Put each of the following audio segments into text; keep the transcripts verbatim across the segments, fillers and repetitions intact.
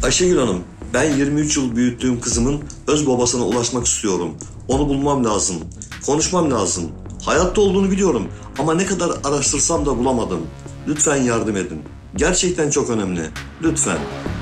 Ayşegül Hanım, ben yirmi üç yıl büyüttüğüm kızımın öz babasına ulaşmak istiyorum. Onu bulmam lazım. Konuşmam lazım. Hayatta olduğunu biliyorum ama ne kadar araştırsam da bulamadım. Lütfen yardım edin. Gerçekten çok önemli. Lütfen.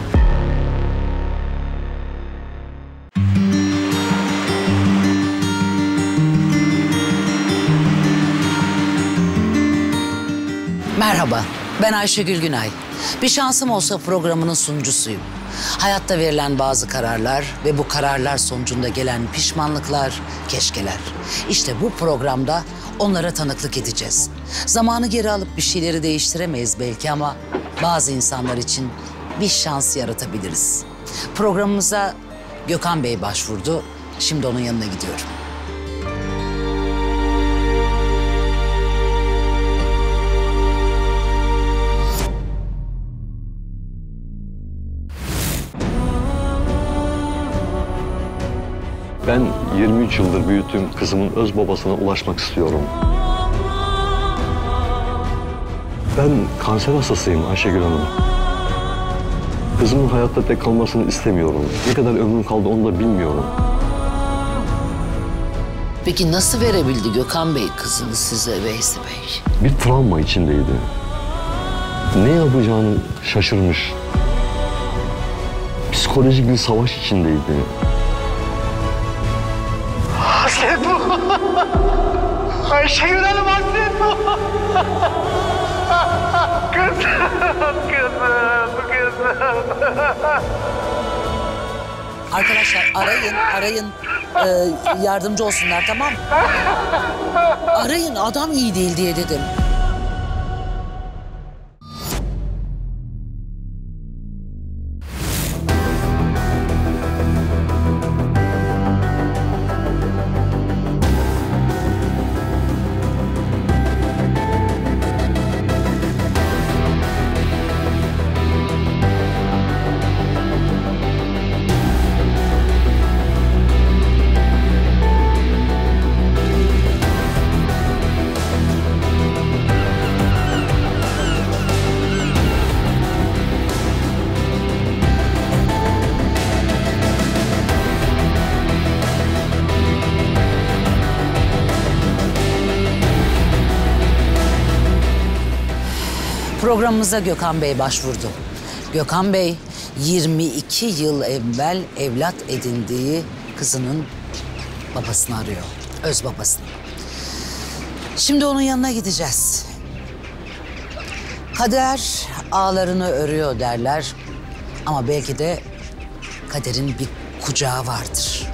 Merhaba, ben Ayşegül Günay. Bir şansım olsa programının sunucusuyum. Hayatta verilen bazı kararlar ve bu kararlar sonucunda gelen pişmanlıklar, keşkeler. İşte bu programda onlara tanıklık edeceğiz. Zamanı geri alıp bir şeyleri değiştiremeyiz belki ama bazı insanlar için bir şans yaratabiliriz. Programımıza Gökhan Bey başvurdu. Şimdi onun yanına gidiyorum. Ben yirmi üç yıldır büyüttüğüm kızımın öz babasına ulaşmak istiyorum. Ben kanser hastasıyım Ayşegül Hanım. Kızımın hayatta tek kalmasını istemiyorum. Ne kadar ömrüm kaldı onu da bilmiyorum. Peki nasıl verebildi Gökhan Bey kızını size Veysi Bey? Bir travma içindeydi. Ne yapacağını şaşırmış. Psikolojik bir savaş içindeydi. Hasret bu. Ayşegül Hanım hasret bu. Kızım, kızım, kızım. Arkadaşlar arayın, arayın. Ee, yardımcı olsunlar, tamam mı? Arayın, adam iyi değil diye dedim. Programımıza Gökhan Bey başvurdu. Gökhan Bey yirmi iki yıl evvel evlat edindiği kızının babasını arıyor. Öz babasını. Şimdi onun yanına gideceğiz. Kader ağlarını örüyor derler. Ama belki de kaderin bir kucağı vardır.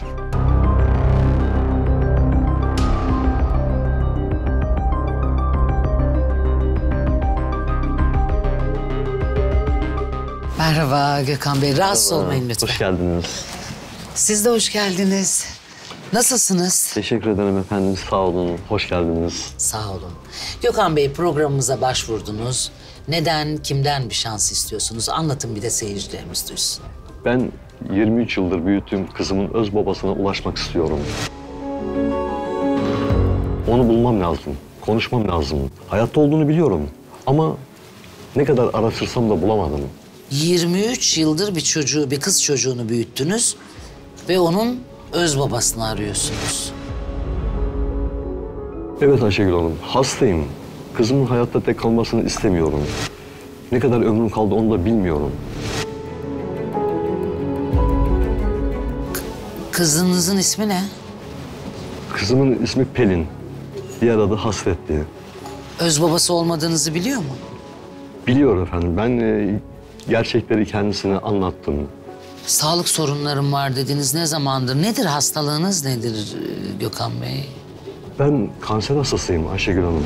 Merhaba Gökhan Bey. Rahatsız Merhaba, olmayın lütfen. Hoş geldiniz. Siz de hoş geldiniz. Nasılsınız? Teşekkür ederim efendim. Sağ olun. Hoş geldiniz. Sağ olun. Gökhan Bey, programımıza başvurdunuz. Neden, kimden bir şans istiyorsunuz? Anlatın, bir de seyircilerimiz duysun. Ben yirmi üç yıldır büyüttüğüm kızımın öz babasına ulaşmak istiyorum. Onu bulmam lazım. Konuşmam lazım. Hayatta olduğunu biliyorum. Ama ne kadar araştırsam da bulamadım. yirmi üç yıldır bir çocuğu, bir kız çocuğunu büyüttünüz ve onun öz babasını arıyorsunuz. Evet Ayşegül Hanım, hastayım. Kızımın hayatta tek kalmasını istemiyorum. Ne kadar ömrüm kaldı onu da bilmiyorum. Kızınızın ismi ne? Kızımın ismi Pelin. Diğer adı Hasretli. Öz babası olmadığınızı biliyor mu? Biliyor efendim. Ben e, gerçekleri kendisine anlattım. Sağlık sorunlarım var dediniz. Ne zamandır? Nedir hastalığınız, nedir e, Gökhan Bey? Ben kanser hastasıyım Ayşegül Hanım.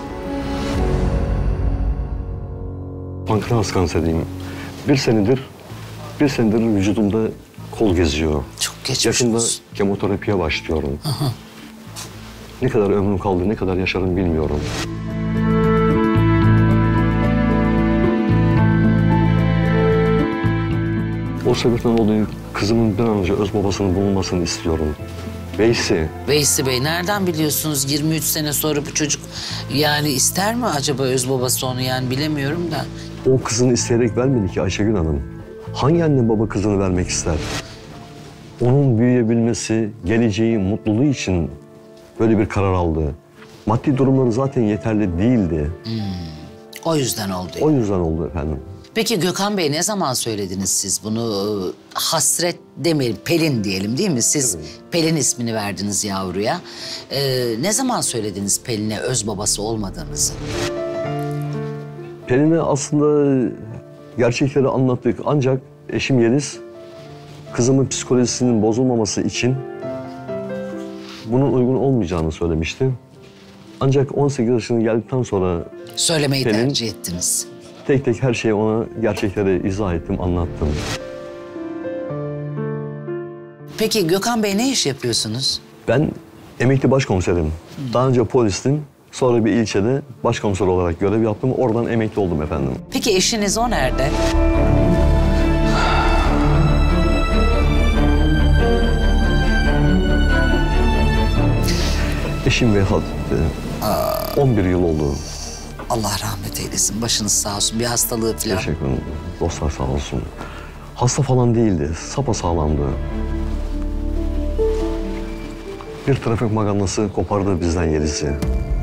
Pankreas kanseriyim. Bir senedir, bir senedir vücudumda kol geziyor. Çok geçmiş Yakında olsun. kemoterapiye başlıyorum. Aha. Ne kadar ömrüm kaldı, ne kadar yaşarım bilmiyorum. O sebepten dolayı kızımın bir an önce öz babasının bulunmasını istiyorum. Veysi. Veysi Bey, nereden biliyorsunuz yirmi üç sene sonra bu çocuk yani ister mi acaba öz babası onu, yani bilemiyorum da. O kızını isteyerek vermedi ki Ayşegül Hanım. Hangi anne baba kızını vermek ister? Onun büyüyebilmesi, geleceği, mutluluğu için böyle bir karar aldı. Maddi durumları zaten yeterli değildi. O yüzden oldu. O yüzden oldu efendim. Peki Gökhan Bey, ne zaman söylediniz siz bunu? Hasret demeyelim, Pelin diyelim değil mi? Siz Pelin ismini verdiniz yavruya. Ee, ne zaman söylediniz Pelin'e öz babası olmadığınızı? Pelin'e aslında gerçekleri anlattık. Ancak eşim Yeliz, kızımın psikolojisinin bozulmaması için bunun uygun olmayacağını söylemişti. Ancak on sekiz yaşına geldikten sonra Söylemeyi Pelin- tercih ettiniz. tek tek her şeyi ona gerçekleri izah ettim, anlattım. Peki Gökhan Bey, ne iş yapıyorsunuz? Ben emekli başkomiserim. Daha önce polistim. Sonra bir ilçede başkomiser olarak görev yaptım. Oradan emekli oldum efendim. Peki eşiniz o nerede? Eşim vefat etti. on bir yıl oldu. Allah rahmet eylesin. Başınız sağ olsun. Bir hastalığı falan. Teşekkür ederim. Dostlar sağ olsun. Hasta falan değildi. Sapasağlamdı. Bir trafik magandası kopardı bizden Yeliz'i.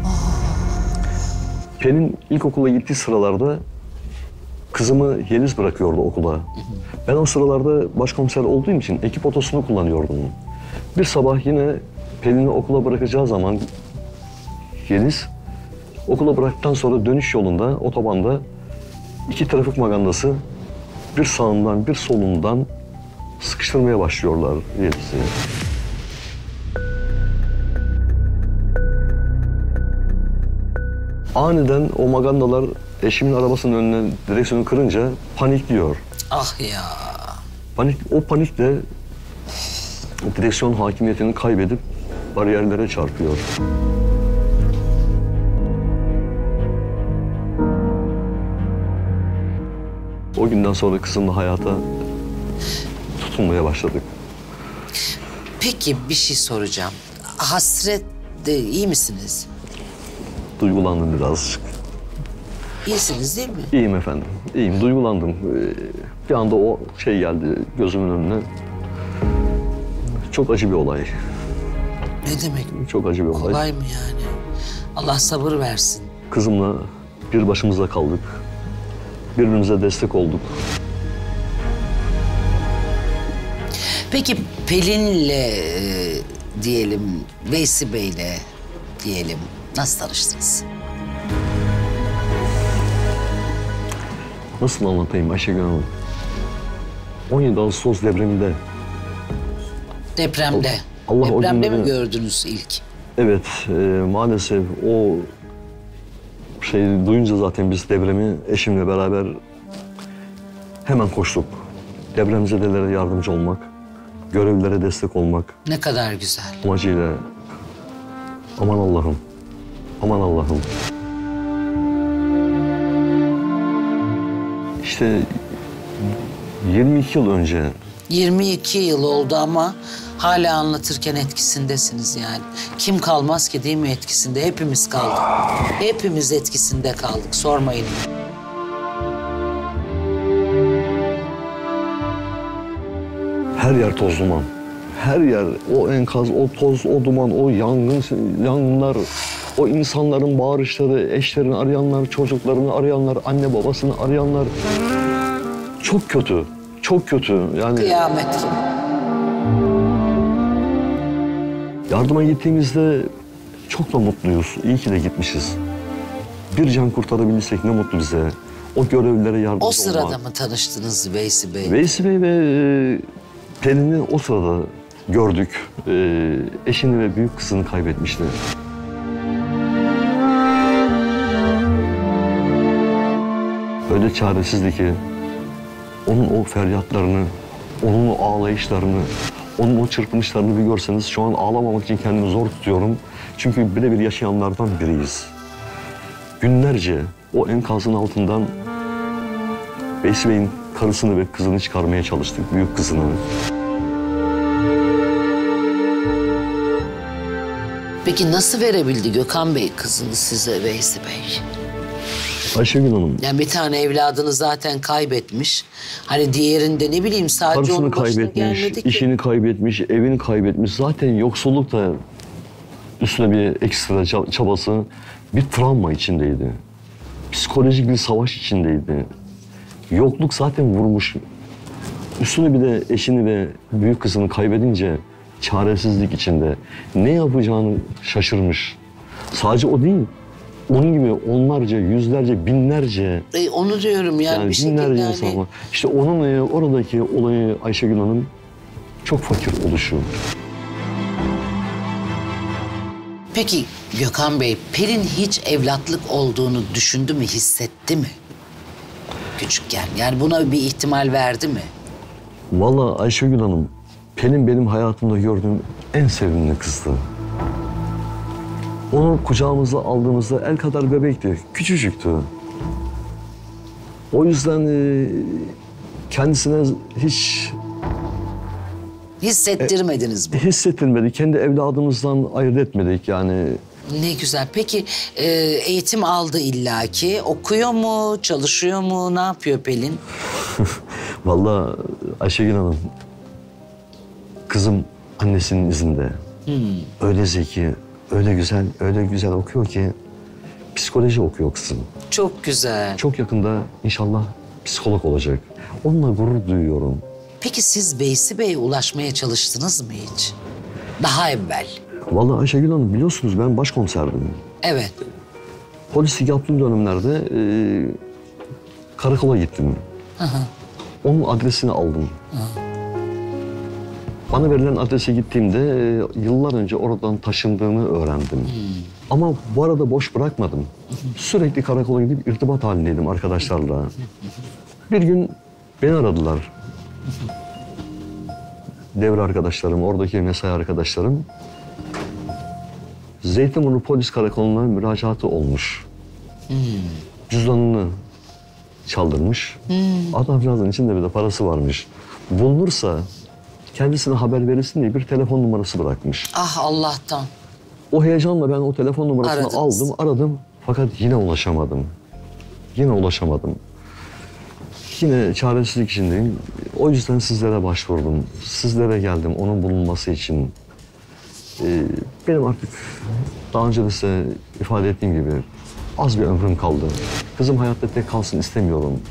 Pelin ilkokula gittiği sıralarda kızımı Yeliz bırakıyordu okula. Ben o sıralarda başkomiser olduğum için ekip otosunu kullanıyordum. Bir sabah yine Pelin'i okula bırakacağı zaman Yeliz okula bıraktıktan sonra dönüş yolunda otobanda iki trafik magandası bir sağından bir solundan sıkıştırmaya başlıyorlar Yeliz'i. Aniden o magandalar eşimin arabasının önüne direksiyonu kırınca panikliyor. Ah ya. Panik, o panikle direksiyon hakimiyetini kaybedip bariyerlere çarpıyor. O günden sonra kızımla hayata tutunmaya başladık. Peki bir şey soracağım. Hasret de iyi misiniz? Duygulandım birazcık. İyisiniz değil mi? İyiyim efendim, iyiyim. Duygulandım. Ee, Bir anda o şey geldi gözümün önüne. Çok acı bir olay. Ne demek? Çok acı bir olay. Kolay mı yani? Allah sabır versin. Kızımla bir başımıza kaldık. Birbirimize destek olduk. Peki Pelin'le e, diyelim, Veysi Bey'le diyelim nasıl tanıştınız? Nasıl anlatayım Ayşegül Hanım? on yedi Ağustos depreminde. Depremde. Allah o Depremde mi günleri- gördünüz ilk? Evet, e, maalesef o şey duyunca zaten biz depremi eşimle beraber hemen koştuk. Depremzedelere yardımcı olmak, görevlilere destek olmak Ne kadar güzel. amacıyla aman Allah'ım, aman Allah'ım. İşte yirmi iki yıl önce yirmi iki yıl oldu ama hala anlatırken etkisindesiniz yani. Kim kalmaz ki değil mi etkisinde? Hepimiz kaldık. Hepimiz etkisinde kaldık. Sormayın. her yer toz duman. Her yer o enkaz, o toz, o duman, o yangın, yangınlar, o insanların bağırışları, eşlerini arayanlar, çocuklarını arayanlar, anne babasını arayanlar. Çok kötü, çok kötü. Yani Kıyamet gibi. yardıma gittiğimizde çok da mutluyuz. İyi ki de gitmişiz. Bir can kurtarabilsek ne mutlu bize. O görevlilere yardımcı O olmak. sırada mı tanıştınız Veysi Bey? Veysi Bey ve e, Pelin'i o sırada gördük. E, eşini ve büyük kızını kaybetmişti. Öyle çaresizdi ki onun o feryatlarını, onun o ağlayışlarını, onun o çırpınışlarını bir görseniz şu an ağlamamak için kendimi zor tutuyorum. Çünkü birebir yaşayanlardan biriyiz. Günlerce o enkazın altından Veysi Bey'in karısını ve kızını çıkarmaya çalıştık, büyük kızını. Peki nasıl verebildi Gökhan Bey kızını size Veysi Bey? Ayşegül Hanım, Yani bir tane evladını zaten kaybetmiş. Hani diğerinde ne bileyim sadece karısını onun başına kaybetmiş, gelmedi ki. işini kaybetmiş, evini kaybetmiş. Zaten yoksulluk da üstüne bir ekstra ça- çabası, bir travma içindeydi. Psikolojik bir savaş içindeydi. Yokluk zaten vurmuş. Üstüne bir de eşini ve büyük kızını kaybedince çaresizlik içinde ne yapacağını şaşırmış. Sadece o değil. Onun gibi onlarca, yüzlerce, binlerce, E, onu diyorum yani, yani bir şekilde binlerce hani... insan var. İşte onun e, oradaki olayı Ayşegül Hanım çok fakir oluşu. Peki Gökhan Bey, Pelin hiç evlatlık olduğunu düşündü mü, hissetti mi? Küçükken. Yani buna bir ihtimal verdi mi? Vallahi Ayşegül Hanım, Pelin benim hayatımda gördüğüm en sevimli kızdı. Onu kucağımıza aldığımızda el kadar bebekti, küçücüktü. O yüzden e, kendisine hiç Hissettirmediniz mi? hissettirmedi. Kendi evladımızdan ayırt etmedik yani. Ne güzel. Peki e, eğitim aldı illaki. Okuyor mu, çalışıyor mu, ne yapıyor Pelin? Vallahi Ayşegül Hanım, kızım annesinin izinde. Öyle zeki, öyle güzel, öyle güzel okuyor ki psikoloji okuyor kızım. Çok güzel. Çok yakında inşallah psikolog olacak. Onunla gurur duyuyorum. Peki siz Veysi Bey'e ulaşmaya çalıştınız mı hiç? Daha evvel. Vallahi Ayşegül Hanım, biliyorsunuz ben başkomiserdim. Evet. Polislik yaptığım dönemlerde e, karakola gittim. Onun adresini aldım. Bana verilen adrese gittiğimde e, yıllar önce oradan taşındığını öğrendim. Ama bu arada boş bırakmadım. Sürekli karakola gidip irtibat halindeydim arkadaşlarla. Bir gün beni aradılar. Devre arkadaşlarım, oradaki mesai arkadaşlarım. Zeytinburnu Polis Karakolu'na müracaatı olmuş. Cüzdanını çaldırmış. Adamcağızın içinde bir de parası varmış. Bulunursa kendisine haber verilsin diye bir telefon numarası bırakmış. Ah Allah'tan. O heyecanla ben o telefon numarasını Aradınız. aldım, aradım. Fakat yine ulaşamadım. Yine ulaşamadım. Yine çaresizlik içindeyim. O yüzden sizlere başvurdum. Sizlere geldim onun bulunması için. Ee, benim artık daha önce de size ifade ettiğim gibi az bir ömrüm kaldı. Kızım hayatta tek kalsın istemiyorum.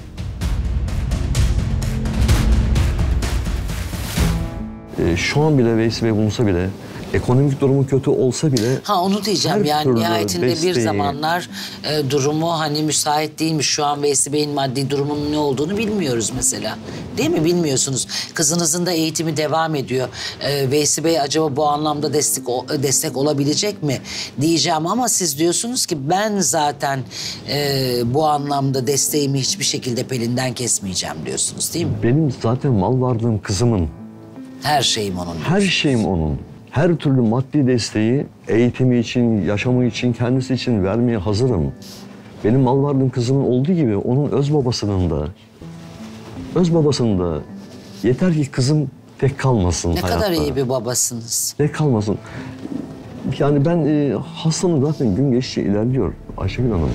Ee, şu an bile Veysi Bey bulunsa bile, ekonomik durumu kötü olsa bile... Ha onu diyeceğim her yani türlü nihayetinde bir desteği- zamanlar e, durumu hani müsait değilmiş. Şu an Veysi Bey'in maddi durumunun ne olduğunu bilmiyoruz mesela. Değil mi? Bilmiyorsunuz. Kızınızın da eğitimi devam ediyor. E, Veysi Bey acaba bu anlamda destek o- destek olabilecek mi diyeceğim ama siz diyorsunuz ki ben zaten e, bu anlamda desteğimi hiçbir şekilde Pelin'den kesmeyeceğim diyorsunuz değil mi? Benim zaten mal varlığım kızımın. Her şeyim onun. Her şeyim onun. Her türlü maddi desteği eğitimi için, yaşamı için, kendisi için vermeye hazırım. Benim mal varlığım kızımın olduğu gibi onun öz babasının da, öz babasının da yeter ki kızım tek kalmasın Ne hayatta. kadar iyi bir babasınız. Tek kalmasın. Yani ben e, hastalığım zaten gün geçtikçe ilerliyor Ayşegül Hanım.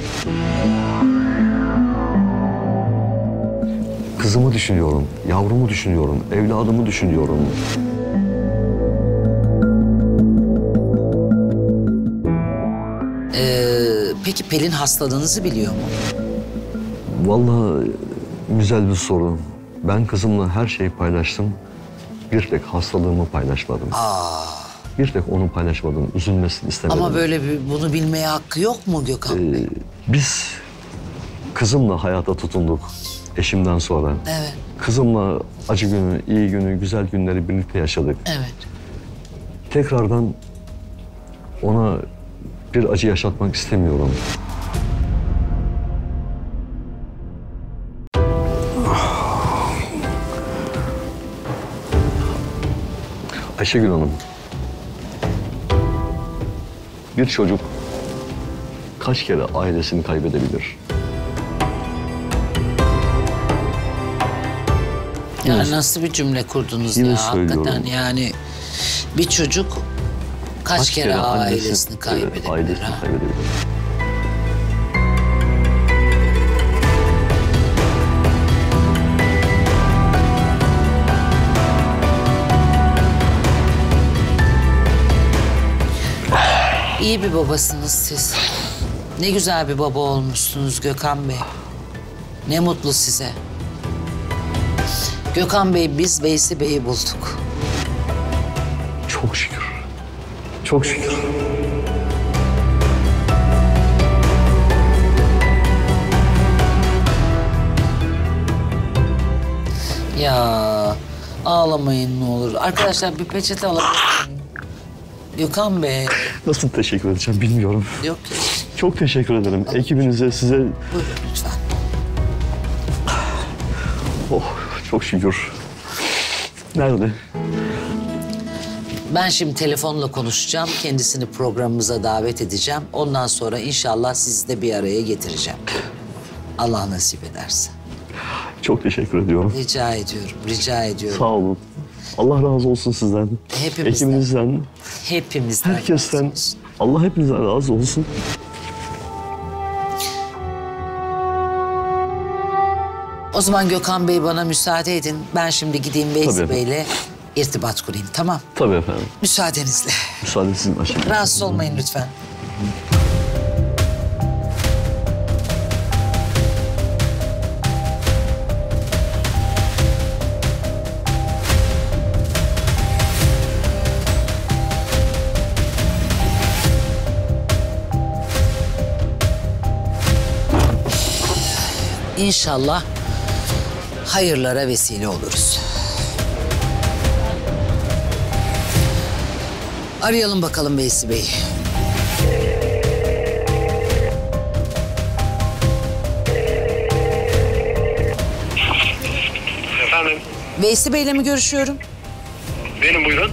Kızımı düşünüyorum, yavrumu düşünüyorum, evladımı düşünüyorum. Ee, peki Pelin hastalığınızı biliyor mu? Vallahi güzel bir soru. Ben kızımla her şeyi paylaştım. Bir tek hastalığımı paylaşmadım. Bir tek onu paylaşmadım. Üzülmesini istemedim. Ama böyle bir, bunu bilmeye hakkı yok mu Gökhan Bey? Biz kızımla hayata tutunduk eşimden sonra. Evet, Kızımla acı günü, iyi günü, güzel günleri birlikte yaşadık. evet. Tekrardan ona bir acı yaşatmak istemiyorum. Ayşegül Hanım, bir çocuk kaç kere ailesini kaybedebilir? Yani nasıl bir cümle kurdunuz yine ya söylüyorum. hakikaten yani bir çocuk kaç, kere, ailesini evet, kaybedebilir ailesini ha? kaybedebilir. İyi bir babasınız siz. Ne güzel bir baba olmuşsunuz Gökhan Bey. Ne mutlu size. Gökhan Bey, biz Veysi Bey'i bulduk. Çok şükür. Çok şükür. Ya ağlamayın ne olur. Arkadaşlar bir peçete alabilir miyim? Gökhan Bey. Nasıl teşekkür edeceğim bilmiyorum. Yok ya. Çok teşekkür ederim. Ekibinize, size... Buyurun lütfen. Oh, çok şükür. Nerede? Ben şimdi telefonla konuşacağım. Kendisini programımıza davet edeceğim. Ondan sonra inşallah sizi de bir araya getireceğim. Allah nasip ederse. Çok teşekkür ediyorum. Rica ediyorum, rica ediyorum. Sağ olun. Allah razı olsun sizden. Hepimizden. Ekibinizden, Hepimizden. herkesten. razı olsun. Allah hepinizden razı olsun. O zaman Gökhan Bey bana müsaade edin. Ben şimdi gideyim Veysi Tabii. Bey'le irtibat kurayım, tamam? Tabii efendim. Müsaadenizle. Müsaade sizin aşkım. Rahatsız olmayın lütfen. İnşallah hayırlara vesile oluruz. Arayalım bakalım Veysi Bey'i. Efendim, Veysi Bey'le mi görüşüyorum? benim buyurun.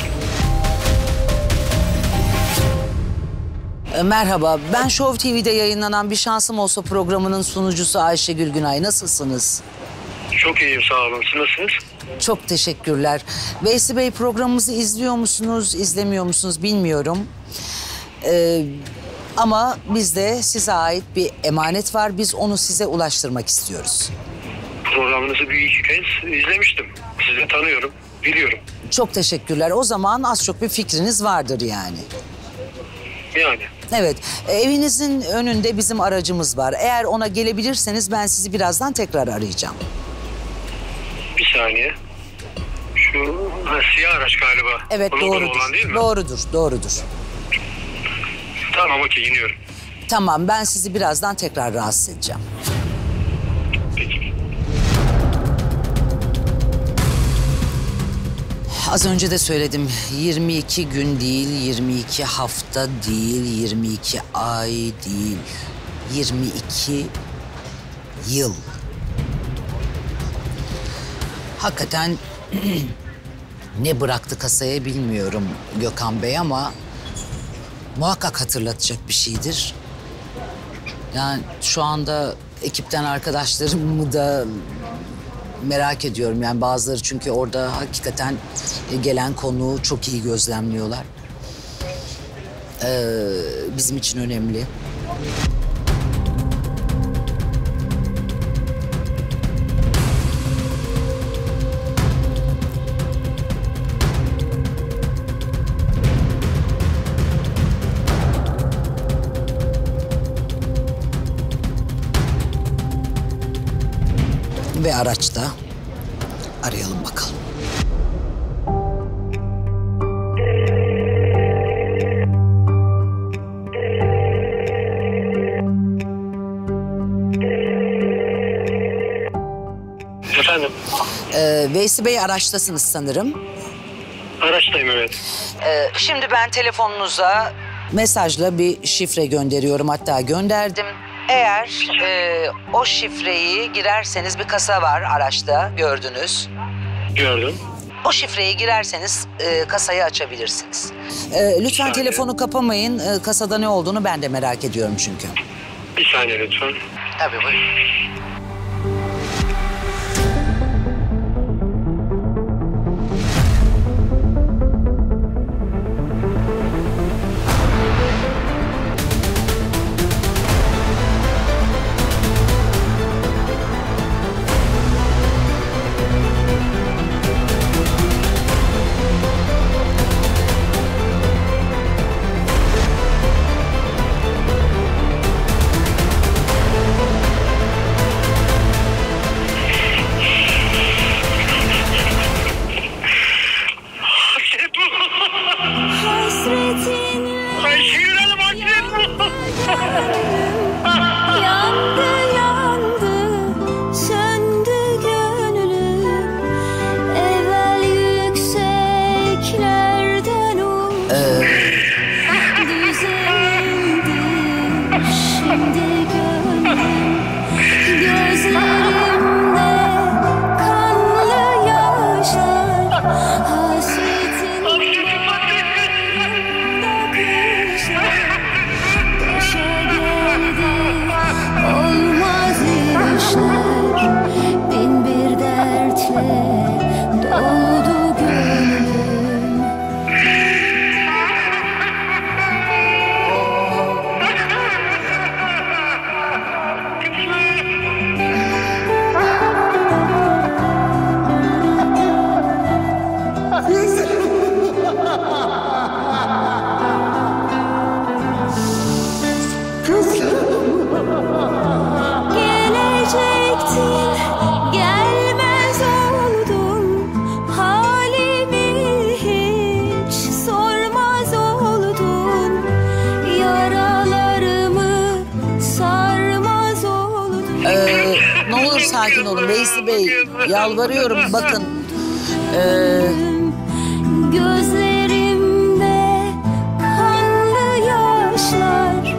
E, merhaba, ben Show T V'de yayınlanan Bir Şansım Olsa programının sunucusu Ayşegül Günay. Nasılsınız? Çok iyiyim, sağ olun. Siz nasılsınız? Çok teşekkürler. Veysi Bey, programımızı izliyor musunuz, izlemiyor musunuz bilmiyorum. Ee, ama bizde size ait bir emanet var. Biz onu size ulaştırmak istiyoruz. Programınızı bir iki kez izlemiştim. Sizi tanıyorum, biliyorum. Çok teşekkürler. O zaman az çok bir fikriniz vardır yani. Yani. Evet, e, evinizin önünde bizim aracımız var. Eğer ona gelebilirseniz ben sizi birazdan tekrar arayacağım. Bir saniye. Şu ha, siyah araç galiba. Evet, Bulutlu doğrudur. olan değil mi? Doğrudur, doğrudur. Tamam, okey, iniyorum. Tamam, ben sizi birazdan tekrar rahatsız edeceğim. Peki. Az önce de söyledim. yirmi iki gün değil, yirmi iki hafta değil, yirmi iki ay değil. yirmi iki yıl. Hakikaten ne bıraktı kasaya bilmiyorum Gökhan Bey ama muhakkak hatırlatacak bir şeydir. Yani şu anda ekipten arkadaşlarımı da merak ediyorum. Yani bazıları çünkü orada hakikaten gelen konuğu çok iyi gözlemliyorlar. Ee, bizim için önemli. Ve araçta arayalım bakalım. Efendim, Ee, Veysi Bey, araçtasınız sanırım. araçtayım, evet. Ee, şimdi ben telefonunuza mesajla bir şifre gönderiyorum, hatta gönderdim. Eğer e, o şifreyi girerseniz bir kasa var araçta, gördünüz. Gördüm. O şifreyi girerseniz e, kasayı açabilirsiniz. E, lütfen saniye. telefonu kapamayın. E, kasada ne olduğunu ben de merak ediyorum çünkü. Bir saniye lütfen. Tabii, buyurun. vaktin gelmez oldun, halimi hiç sormaz oldun, yaralarımı sarmaz oldun. Ee, ne olur sakin olun Veysi Bey. Yalvarıyorum bakın. Ee, Gözlerimde kanlı yaşlar,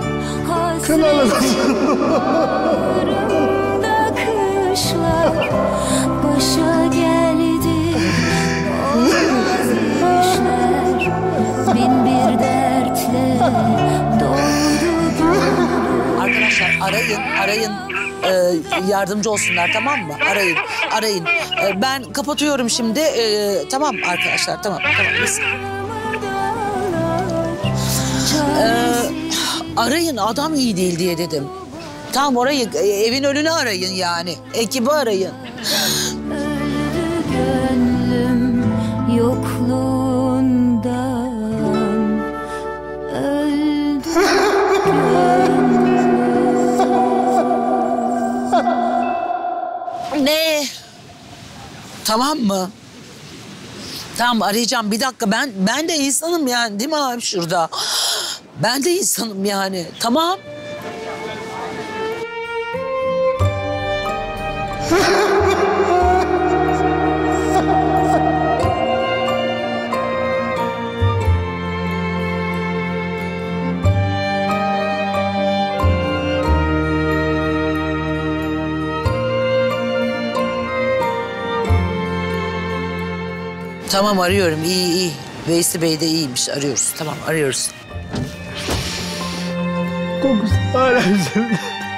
hasretlerimde kışlar, başa geldi olmaz işler, bin bir dertle doldu gönlüm. arkadaşlar arayın, arayın. Ee, yardımcı olsunlar, tamam mı? Arayın, arayın. Ee, ben kapatıyorum şimdi. Ee, tamam arkadaşlar, tamam, tamam. Biz... Ee, arayın, adam iyi değil diye dedim. Tamam, orayı, evin önünü arayın yani. Ekibi arayın. Öldü gönlüm yokluğundan, öldü gönlüm. Ne? Tamam mı? Tamam, arayacağım. Bir dakika, ben ben de insanım yani, değil mi abi şurada? Ben de insanım yani. Tamam. Tamam, arıyorum. İyi iyi. Veysi Bey de iyiymiş. Arıyoruz. Tamam, arıyoruz. Kokusu hala üzerimde.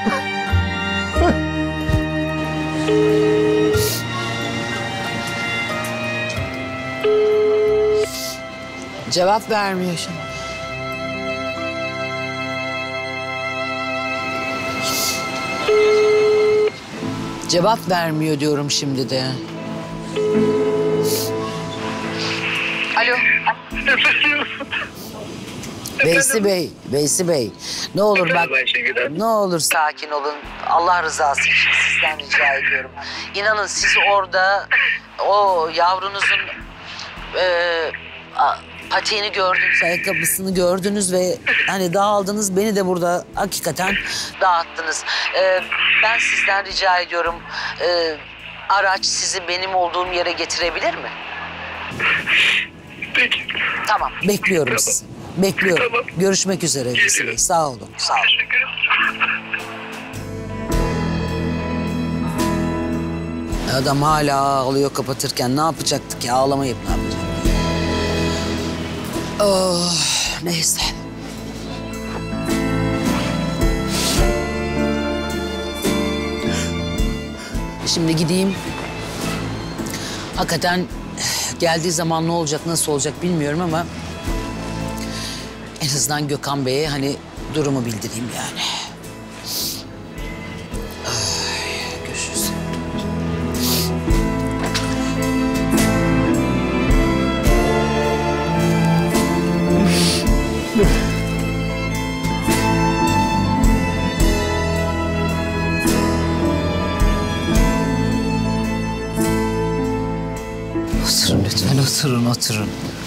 Cevap vermiyor şimdi. Cevap vermiyor diyorum şimdi de. Alo. Veysi Bey, Veysi Bey. Ne olur bak, Efendim Ayşegül Hanım? ne olur sakin olun. Allah rızası için sizden rica ediyorum. İnanın siz orada o yavrunuzun e, a- patiğini gördünüz, ayakkabısını gördünüz ve hani dağıldınız. Beni de burada hakikaten dağıttınız. E, ben sizden rica ediyorum. E, araç sizi benim olduğum yere getirebilir mi? Peki. Tamam, bekliyorum Tamam. sizi. Bekliyorum. Tamam. Görüşmek üzere Veysi Bey. Geliyorum. Sağ olun, sağ olun. Teşekkür ederim. Adam hala ağlıyor kapatırken. Ne yapacaktık ya? Ağlamayıp ne yapacaktık? Oh, neyse. Şimdi gideyim. Hakikaten geldiği zaman ne olacak, nasıl olacak bilmiyorum ama... en azından Gökhan Bey'e hani durumu bildireyim yani. Ay, görüşürüz. Oturun lütfen, oturun, oturun.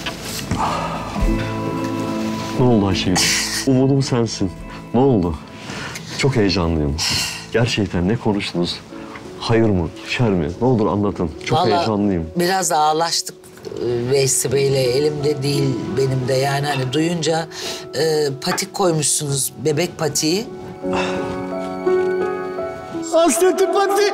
Ne oldu Ayşegül? Umudum sensin. Ne oldu? Çok heyecanlıyım. Gerçekten ne konuştunuz? Hayır mı, şer mi? Ne olur anlatın. Çok Vallahi heyecanlıyım. biraz ağlaştık e, Veysi Bey'le. Elimde değil benim de yani hani duyunca e, patik koymuşsunuz, bebek patiği. Hasreti pati.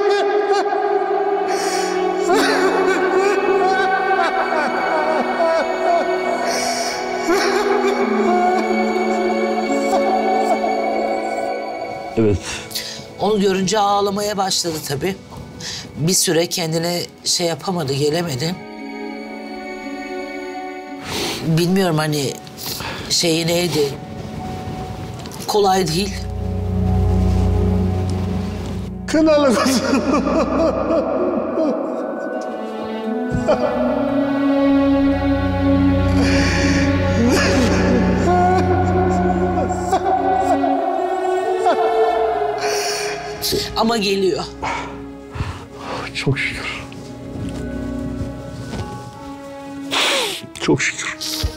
Evet. Onu görünce ağlamaya başladı tabii. Bir süre kendine şey yapamadı, gelemedi. Bilmiyorum hani şeyi neydi? Kolay değil. Kınalı kızım. Ama geliyor. Çok şükür. Çok şükür.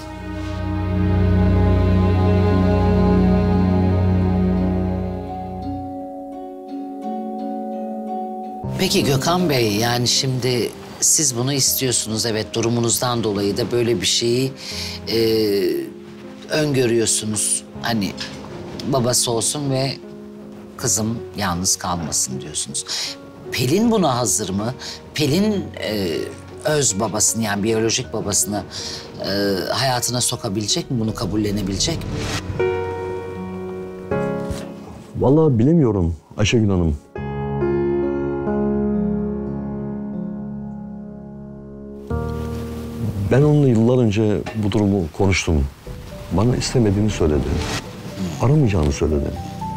Peki Gökhan Bey, yani şimdi siz bunu istiyorsunuz, evet, durumunuzdan dolayı da böyle bir şeyi e, öngörüyorsunuz. Hani babası olsun ve kızım yalnız kalmasın diyorsunuz. Pelin buna hazır mı? Pelin e, öz babasını, yani biyolojik babasını e, hayatına sokabilecek mi? Bunu kabullenebilecek mi? Vallahi bilemiyorum Ayşegül Hanım. Ben onunla yıllar önce bu durumu konuştum. Bana istemediğini söyledi. Aramayacağını söyledi.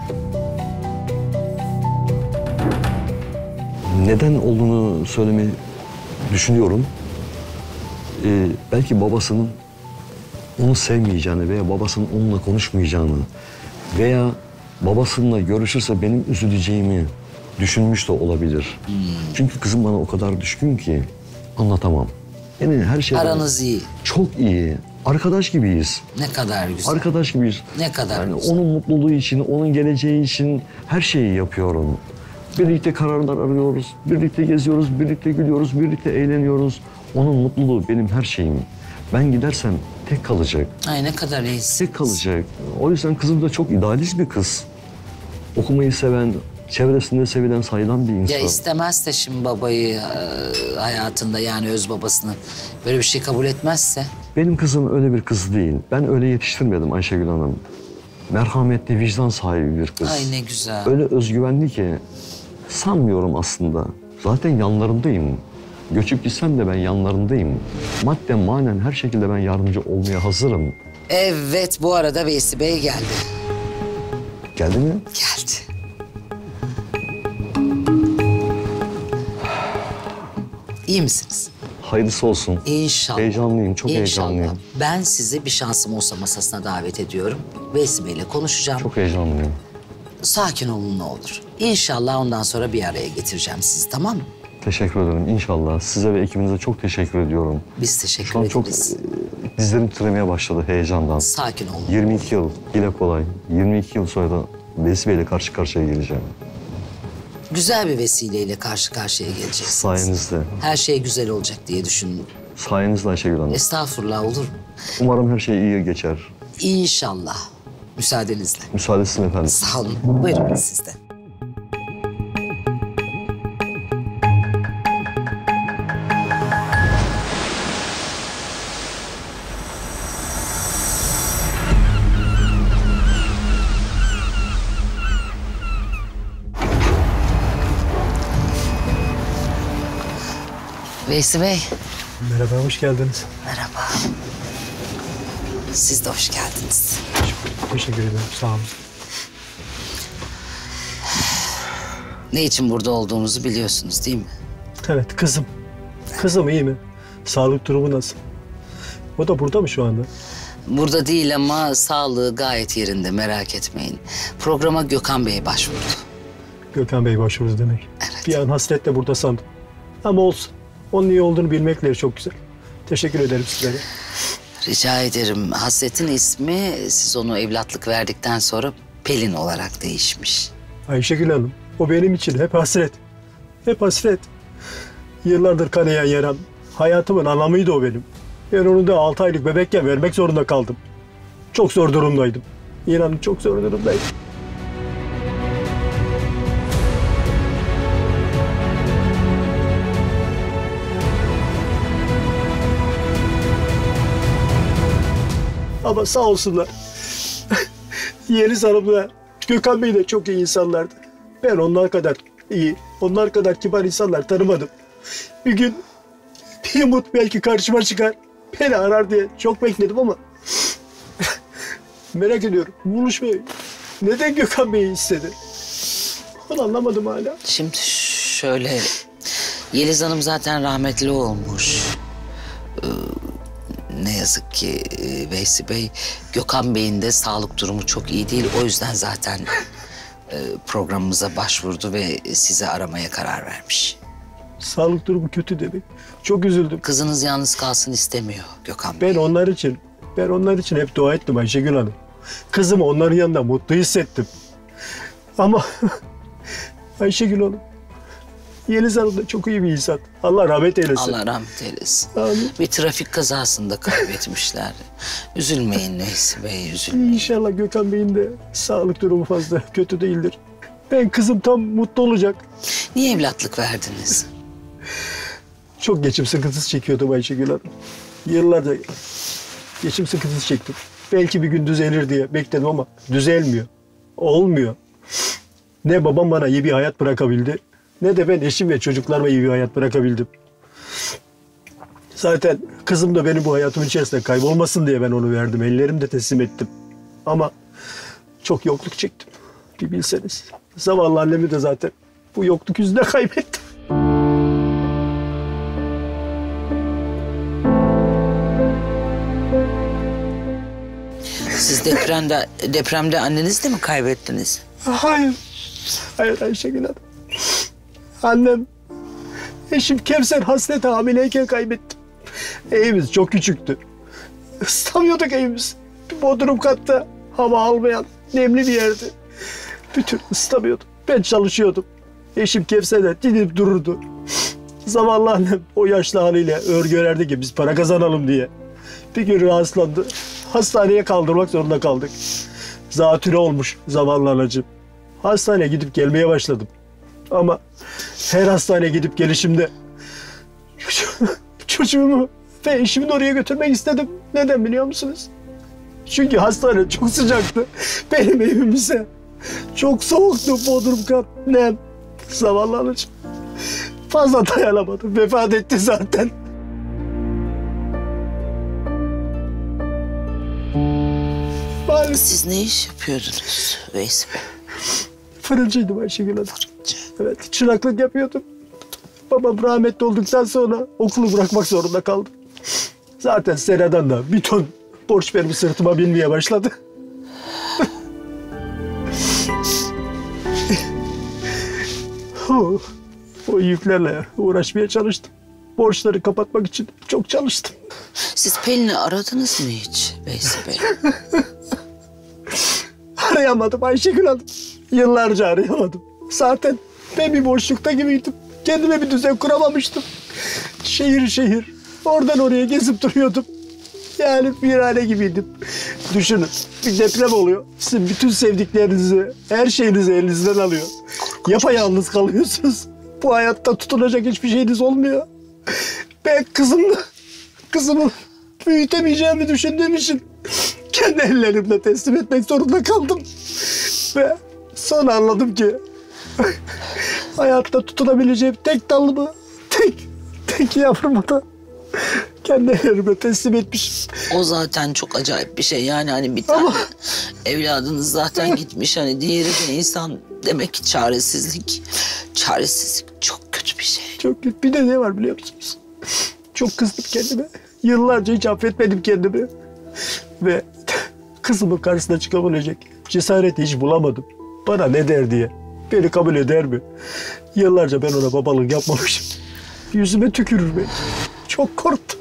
Neden olduğunu söylemeyi düşünüyorum. Ee, belki babasının onu sevmeyeceğini veya babasının onunla konuşmayacağını veya babasıyla görüşürse benim üzüleceğimi düşünmüş de olabilir. Hmm. Çünkü kızım bana o kadar düşkün ki anlatamam. Yani her şey Aranız iyi. Çok iyi. Arkadaş gibiyiz. Ne kadar güzel. Arkadaş gibiyiz. Ne kadar yani güzel. Onun mutluluğu için, onun geleceği için her şeyi yapıyorum. Birlikte kararlar arıyoruz, birlikte geziyoruz, birlikte gülüyoruz, birlikte eğleniyoruz. Onun mutluluğu benim her şeyim. Ben gidersem tek kalacak. Ay ne kadar iyisin. Tek kalacak. O yüzden kızım da çok idealist bir kız. Okumayı seven, çevresinde sevilen, sayılan bir insan. Ya istemezse şimdi babayı e, hayatında, yani öz babasını böyle bir şey kabul etmezse? Benim kızım öyle bir kız değil. Ben öyle yetiştirmedim Ayşegül Hanım. Merhametli, vicdan sahibi bir kız. Ay ne güzel. Öyle özgüvenli ki sanmıyorum aslında. Zaten yanlarındayım. Göçüp gitsem de ben yanlarındayım. Madden, manen her şekilde ben yardımcı olmaya hazırım. Evet, bu arada Veysi Bey geldi. Geldi mi? Geldi. İyi misiniz? Hayırlısı olsun. İnşallah. Heyecanlıyım, çok İnşallah. heyecanlıyım. Ben sizi bir şansım olsa masasına davet ediyorum. Veysi Bey'le konuşacağım. Çok heyecanlıyım. Sakin olun ne olur. İnşallah ondan sonra bir araya getireceğim sizi, tamam mı? Teşekkür ederim inşallah. Size ve ekibinize çok teşekkür ediyorum. Biz teşekkür Şu an çok ederiz. e, dizlerim titremeye başladı heyecandan. Sakin olun. yirmi iki yıl, dile kolay. yirmi iki yıl sonra da Veysi Bey'le karşı karşıya geleceğim. Güzel bir vesileyle karşı karşıya geleceksiniz. Sayenizde. Her şey güzel olacak diye düşünün. Sayenizde Ayşegül Hanım. Estağfurullah, olur mu? Umarım her şey iyi geçer. İnşallah. Müsaadenizle. Müsaade sizin efendim. Sağ olun. Buyurun siz de. Veysi Bey, Merhaba, hoş geldiniz. merhaba. Siz de hoş geldiniz. Teşekkür ederim, sağ olun. Ne için burada olduğumuzu biliyorsunuz değil mi? Evet, kızım. Kızım iyi mi? Sağlık durumu nasıl? O da burada mı şu anda? Burada değil ama sağlığı gayet yerinde, merak etmeyin. Programa Gökhan Bey başvurdu. Gökhan Bey başvurdu demek. Evet. Bir an hasretle burada sandım. Ama olsun. Onun iyi olduğunu bilmekleri çok güzel. Teşekkür ederim sizlere. Rica ederim. Hasret'in ismi siz onu evlatlık verdikten sonra Pelin olarak değişmiş. Ayşegül Hanım, o benim için hep hasret. Hep hasret. Yıllardır kanayan yaram. Hayatımın anlamıydı o benim. Ben onu da altı aylık bebekken vermek zorunda kaldım. Çok zor durumdaydım. İnanın çok zor durumdaydım. Ama sağ olsunlar. Yeliz Hanım'la Gökhan Bey de çok iyi insanlardı. Ben onlar kadar iyi, onlar kadar kibar insanlar tanımadım. Bir gün bir umut belki karşıma çıkar, beni arar diye çok bekledim ama merak ediyorum buluşmayı. Neden Gökhan Bey'i istedi? Onu anlamadım hala. Şimdi şöyle, Yeliz Hanım zaten rahmetli olmuş. Ee, ne yazık ki e, Veysi Bey, Gökhan Bey'in de sağlık durumu çok iyi değil. O yüzden zaten e, programımıza başvurdu ve sizi aramaya karar vermiş. Sağlık durumu kötü demek. Çok üzüldüm. Kızınız yalnız kalsın istemiyor Gökhan Bey. Ben onlar için, ben onlar için hep dua ettim Ayşegül Hanım. Kızımı onların yanında mutlu hissettim. Ama Ayşegül Hanım, Yeliz Hanım da çok iyi bir insan. Allah rahmet eylesin. Allah rahmet eylesin. Amin. Bir trafik kazasında kaybetmişler. Üzülmeyin Veysi Bey, üzülmeyin. İnşallah Gökhan Bey'in de sağlık durumu fazla kötü değildir. Ben kızım tam mutlu olacak. Niye evlatlık verdiniz? Çok geçim sıkıntısı çekiyordum Ayşegül Hanım. Yıllarca geçim sıkıntısı çektim. Belki bir gün düzelir diye bekledim ama düzelmiyor. Olmuyor. Ne babam bana iyi bir hayat bırakabildi, ne de ben eşim ve çocuklarıma iyi bir hayat bırakabildim. Zaten kızım da benim bu hayatım içerisinde kaybolmasın diye ben onu verdim. Ellerimde teslim ettim. Ama çok yokluk çektim. Bir bilseniz. Zavallı annemi de zaten bu yokluk yüzünden kaybettim. Siz depremde, depremde annenizi de mi kaybettiniz? Hayır. Hayır Ayşegül Hanım. Annem, eşim Kevser hasrete hamileyken kaybettim. Evimiz çok küçüktü. Isıtamıyorduk evimiz. Bir bodrum katta hava almayan nemli bir yerdi. Bütün ısıtamıyordum. Ben çalışıyordum. Eşim Kevser de dinip dururdu. Zavallı annem o yaşlı haliyle örgü örerdi ki biz para kazanalım diye. Bir gün rahatsızlandı. Hastaneye kaldırmak zorunda kaldık. Zatürre olmuş zavallı anacığım. Hastaneye gidip gelmeye başladım. Ama her hastaneye gidip gelişimde çocuğumu ve eşimin oraya götürmek istedim. Neden biliyor musunuz? Çünkü hastane çok sıcaktı. Benim evim ise çok soğuktu. Bodrum kat, nem. Zavallı anacığım. Fazla dayanamadım. Vefat etti zaten. Maalesef. Siz ne iş yapıyordunuz Veysi Bey? Fırıncıydım Ayşegül Hanım. Evet, çıraklık yapıyordum. Babam rahmetli olduktan sonra okulu bırakmak zorunda kaldım. Zaten seneden de bir ton borç benim sırtıma binmeye başladı. o, o yüklerle uğraşmaya çalıştım. Borçları kapatmak için çok çalıştım. Siz Pelin'i aradınız mı hiç Veysi Bey? Arayamadım Ayşegül Hanım. Yıllarca arayamadım. Zaten ben bir boşlukta gibiydim. Kendime bir düzen kuramamıştım. Şehir şehir, oradan oraya gezip duruyordum. Yani bir hale gibiydim. Düşünün, bir deprem oluyor. Sizin bütün sevdiklerinizi, her şeyinizi elinizden alıyor. Yapayalnız kalıyorsunuz. Bu hayatta tutunacak hiçbir şeyiniz olmuyor. Ben kızımla, kızımı büyütemeyeceğimi düşündüğüm için kendi ellerimle teslim etmek zorunda kaldım. Ve sonra anladım ki hayatta tutunabileceğim tek dalımı, tek, tek yavrumu da kendi ellerime teslim etmişim. O zaten çok acayip bir şey. Yani hani bir tane Ama- evladınız zaten gitmiş. Hani diğeri de insan, demek ki çaresizlik. Çaresizlik çok kötü bir şey. Çok kötü. Bir de ne var biliyor musunuz? Çok kızdım kendime. Yıllarca hiç affetmedim kendimi. Ve kızımın karşısına çıkabilecek cesareti hiç bulamadım. Bana ne der diye. Beni kabul eder mi? Yıllarca ben ona babalık yapmamışım. Yüzüme tükürür beni. Çok korktum.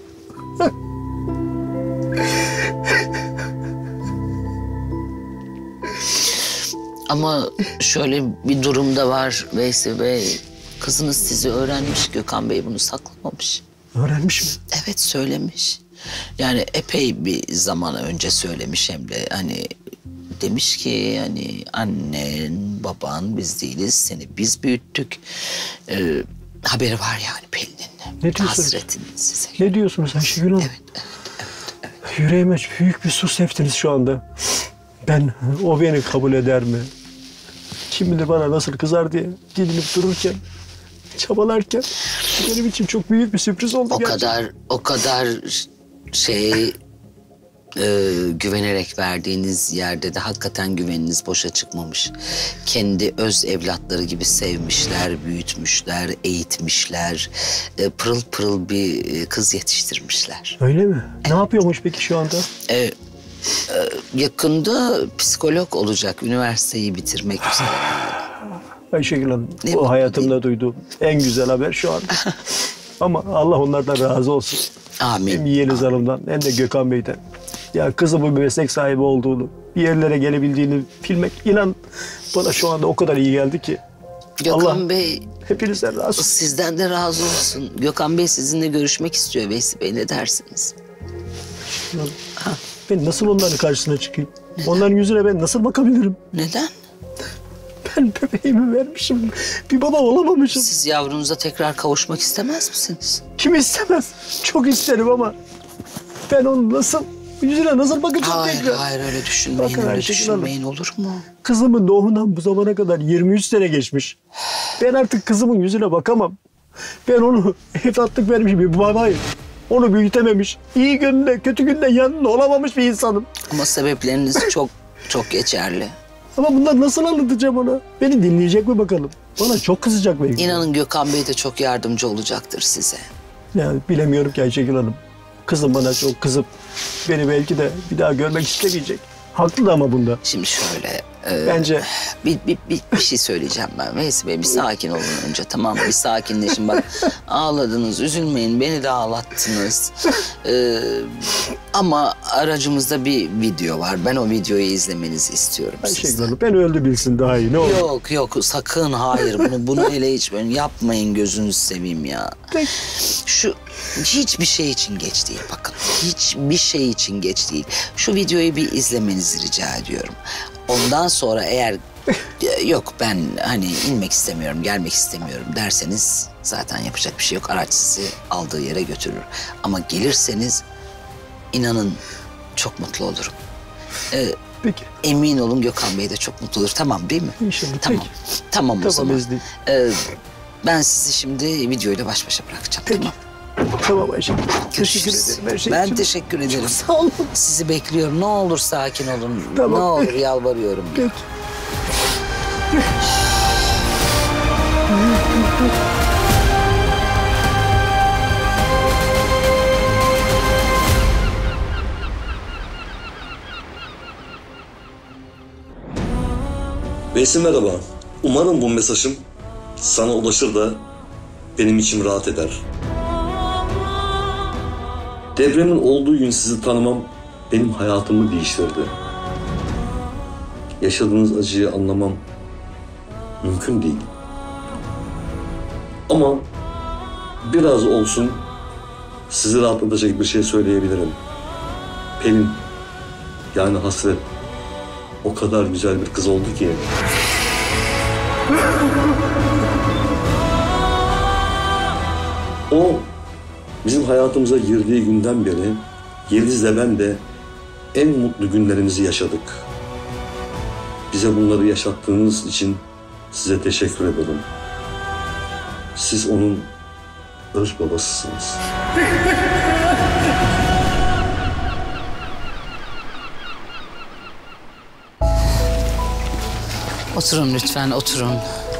Ama şöyle bir durum da var Veysi Bey. Kızınız sizi öğrenmiş, Gökhan Bey bunu saklamamış. Öğrenmiş mi? Evet, söylemiş. Yani epey bir zaman önce söylemiş, hem de hani demiş ki hani annen, baban biz değiliz, seni biz büyüttük. Ee, haberi var yani Pelin'in. Ne diyorsun? Hasretin size. Ne diyorsunuz Ayşegül Hanım? Evet, evet, evet, evet. Yüreğime büyük bir su seftiniz şu anda. Ben, o beni kabul eder mi? Kim bilir bana nasıl kızar diye dilinip dururken, çabalarken benim için çok büyük bir sürpriz oldu. O gerçekten. kadar, o kadar şey e, güvenerek verdiğiniz yerde de hakikaten güveniniz boşa çıkmamış. Kendi öz evlatları gibi sevmişler, büyütmüşler, eğitmişler. E, pırıl pırıl bir e, kız yetiştirmişler. Öyle mi? Ne yapıyormuş peki şu anda? E, e, yakında psikolog olacak, üniversiteyi bitirmek üzere. Ayşegül Hanım, Ne o mutlu hayatımda duyduğum en güzel haber şu anda. Ama Allah onlardan razı olsun. Hem Amin. Yeliz Hanım'dan hem de Gökhan Bey'den. Ya kızımın bir meslek sahibi olduğunu, bir yerlere gelebildiğini bilmek inan bana şu anda o kadar iyi geldi ki. Gökhan Allah Bey hepinizden razı olsun. sizden de razı olsun. Gökhan Bey sizinle görüşmek istiyor Veysi Bey, ne dersiniz? Ben nasıl onların karşısına çıkayım? Onların yüzüne ben nasıl bakabilirim? Neden? Ben bebeğimi vermişim. Bir baba olamamışım. Siz yavrunuza tekrar kavuşmak istemez misiniz? Kim istemez? Çok isterim ama ben onu nasıl, yüzüne nasıl bakacağım Hayır, tekrar? hayır öyle düşünmeyin, Bakın öyle Ayşegül Hanım. düşünmeyin olur mu? Kızımın doğumundan bu zamana kadar yirmi üç sene geçmiş. Ben artık kızımın yüzüne bakamam. Ben onu evlatlık vermiş bir babayım. Onu büyütememiş. İyi günde, kötü günde yanında olamamış bir insanım. Ama sebepleriniz çok çok geçerli. Ama bundan nasıl anlatacağım ona? Beni dinleyecek mi bakalım? Bana çok kızacak belki. İnanın Gökhan Bey de çok yardımcı olacaktır size. Yani bilemiyorum ki Ayşegül Hanım. Kızım bana çok kızıp beni belki de bir daha görmek istemeyecek. Haklı da ama bunda. Şimdi şöyle... e, Bence Bir, bir, bir, bir şey söyleyeceğim ben. Veysi Bey bir sakin olun önce, tamam mı? Bir sakinleşin bak. Ağladınız, üzülmeyin. Beni de ağlattınız. Ee, ama aracımızda bir video var. Ben o videoyu izlemenizi istiyorum Ayşegül sizden. Hanım ben öldü bilsin daha iyi. Ne olur. Yok yok sakın hayır bunu bunu hele hiç böyle yapmayın, gözünüzü seveyim ya. Peki. Şu hiçbir şey için geç değil bakın. Hiçbir şey için geç değil. Şu videoyu bir izlemenizi rica ediyorum. Ondan sonra eğer yok ben hani inmek istemiyorum, gelmek istemiyorum derseniz zaten yapacak bir şey yok. Araç sizi aldığı yere götürür. Ama gelirseniz inanın çok mutlu olurum. Ee, Peki. Emin olun Gökhan Bey de çok mutlu olur. Tamam değil mi? İnşallah, Tamam. peki. Tamam o Tamam, zaman. izleyeyim. Ee, ben sizi şimdi videoyla baş başa bırakacağım. Peki. Tamam. Tamam Ayşegül. Teşekkür Görüşürüz. ederim her şey Ben için. teşekkür ederim. Sağ olun. Sizi bekliyorum. Ne olur sakin olun. Tamam. Ne olur yalvarıyorum. ya. Peki. Veysi merhaba. Umarım bu mesajım sana ulaşır da benim içim rahat eder. Depremin olduğu gün sizi tanımam benim hayatımı değiştirdi. Yaşadığınız acıyı anlamam mümkün değil. Ama biraz olsun sizi rahatlatacak bir şey söyleyebilirim. Pelin, yani Hasret, o kadar güzel bir kız oldu ki. O bizim hayatımıza girdiği günden beri Yeliz'le ben de en mutlu günlerimizi yaşadık. Bize bunları yaşattığınız için size teşekkür ederim. Siz onun öz babasısınız. Oturun lütfen, oturun.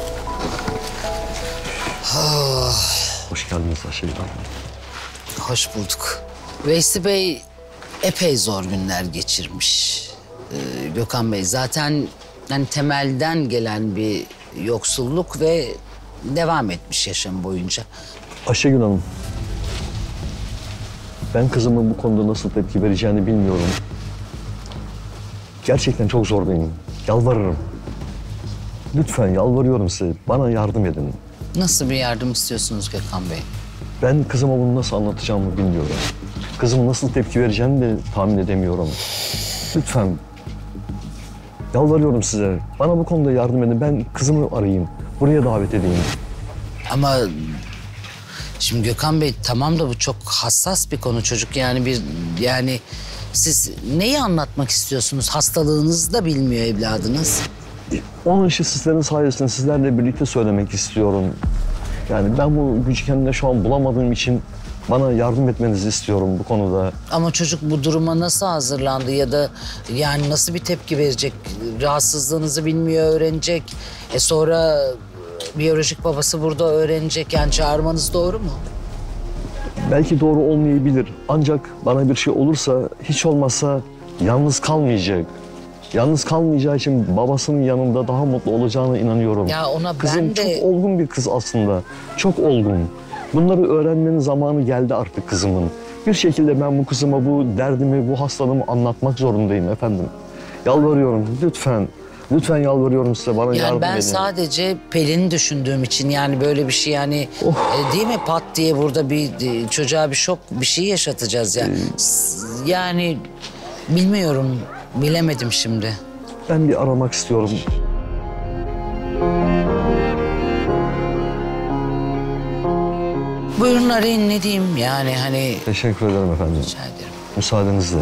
Hoş geldiniz Ayşegül Hanım. Hoş bulduk. Veysi Bey epey zor günler geçirmiş. Ee, Gökhan Bey zaten yani temelden gelen bir yoksulluk ve devam etmiş yaşam boyunca. Ayşegül Hanım, ben kızımın bu konuda nasıl tepki vereceğini bilmiyorum. Gerçekten çok zordayım. Yalvarırım. Lütfen yalvarıyorum size. Bana yardım edin. Nasıl bir yardım istiyorsunuz Gökhan Bey? Ben kızıma bunu nasıl anlatacağımı bilmiyorum. Kızım nasıl tepki vereceğini de tahmin edemiyorum. Lütfen. Yalvarıyorum size. Bana bu konuda yardım edin. Ben kızımı arayayım. Buraya davet edeyim. Ama şimdi Gökhan Bey tamam da bu çok hassas bir konu, çocuk yani bir yani siz neyi anlatmak istiyorsunuz? Hastalığınızı da bilmiyor evladınız. Onun işi sizlerin sayesinde sizlerle birlikte söylemek istiyorum. Yani ben bu gücü kendimde şu an bulamadığım için bana yardım etmenizi istiyorum bu konuda. Ama çocuk bu duruma nasıl hazırlandı ya da yani nasıl bir tepki verecek? Rahatsızlığınızı bilmiyor, öğrenecek. E sonra biyolojik babası burada öğrenecek. Yani çağırmanız doğru mu? Belki doğru olmayabilir. Ancak bana bir şey olursa hiç olmazsa yalnız kalmayacak. Yalnız kalmayacağı için babasının yanında daha mutlu olacağına inanıyorum. Ya ona Kızım ben de... çok olgun bir kız aslında. Çok olgun. Bunları öğrenmenin zamanı geldi artık kızımın. Bir şekilde ben bu kızıma bu derdimi, bu hastalığımı anlatmak zorundayım efendim. Yalvarıyorum lütfen. Lütfen yalvarıyorum size, bana Yani yardım ben edin. sadece Pelin'i düşündüğüm için yani böyle bir şey yani e, değil mi, pat diye burada bir e, çocuğa bir şok bir şey yaşatacağız ya. S- Yani bilmiyorum, bilemedim şimdi. Ben bir aramak istiyorum. Buyurun arayın, ne diyeyim yani hani Teşekkür ederim efendim. rica ederim. Müsaadenizle.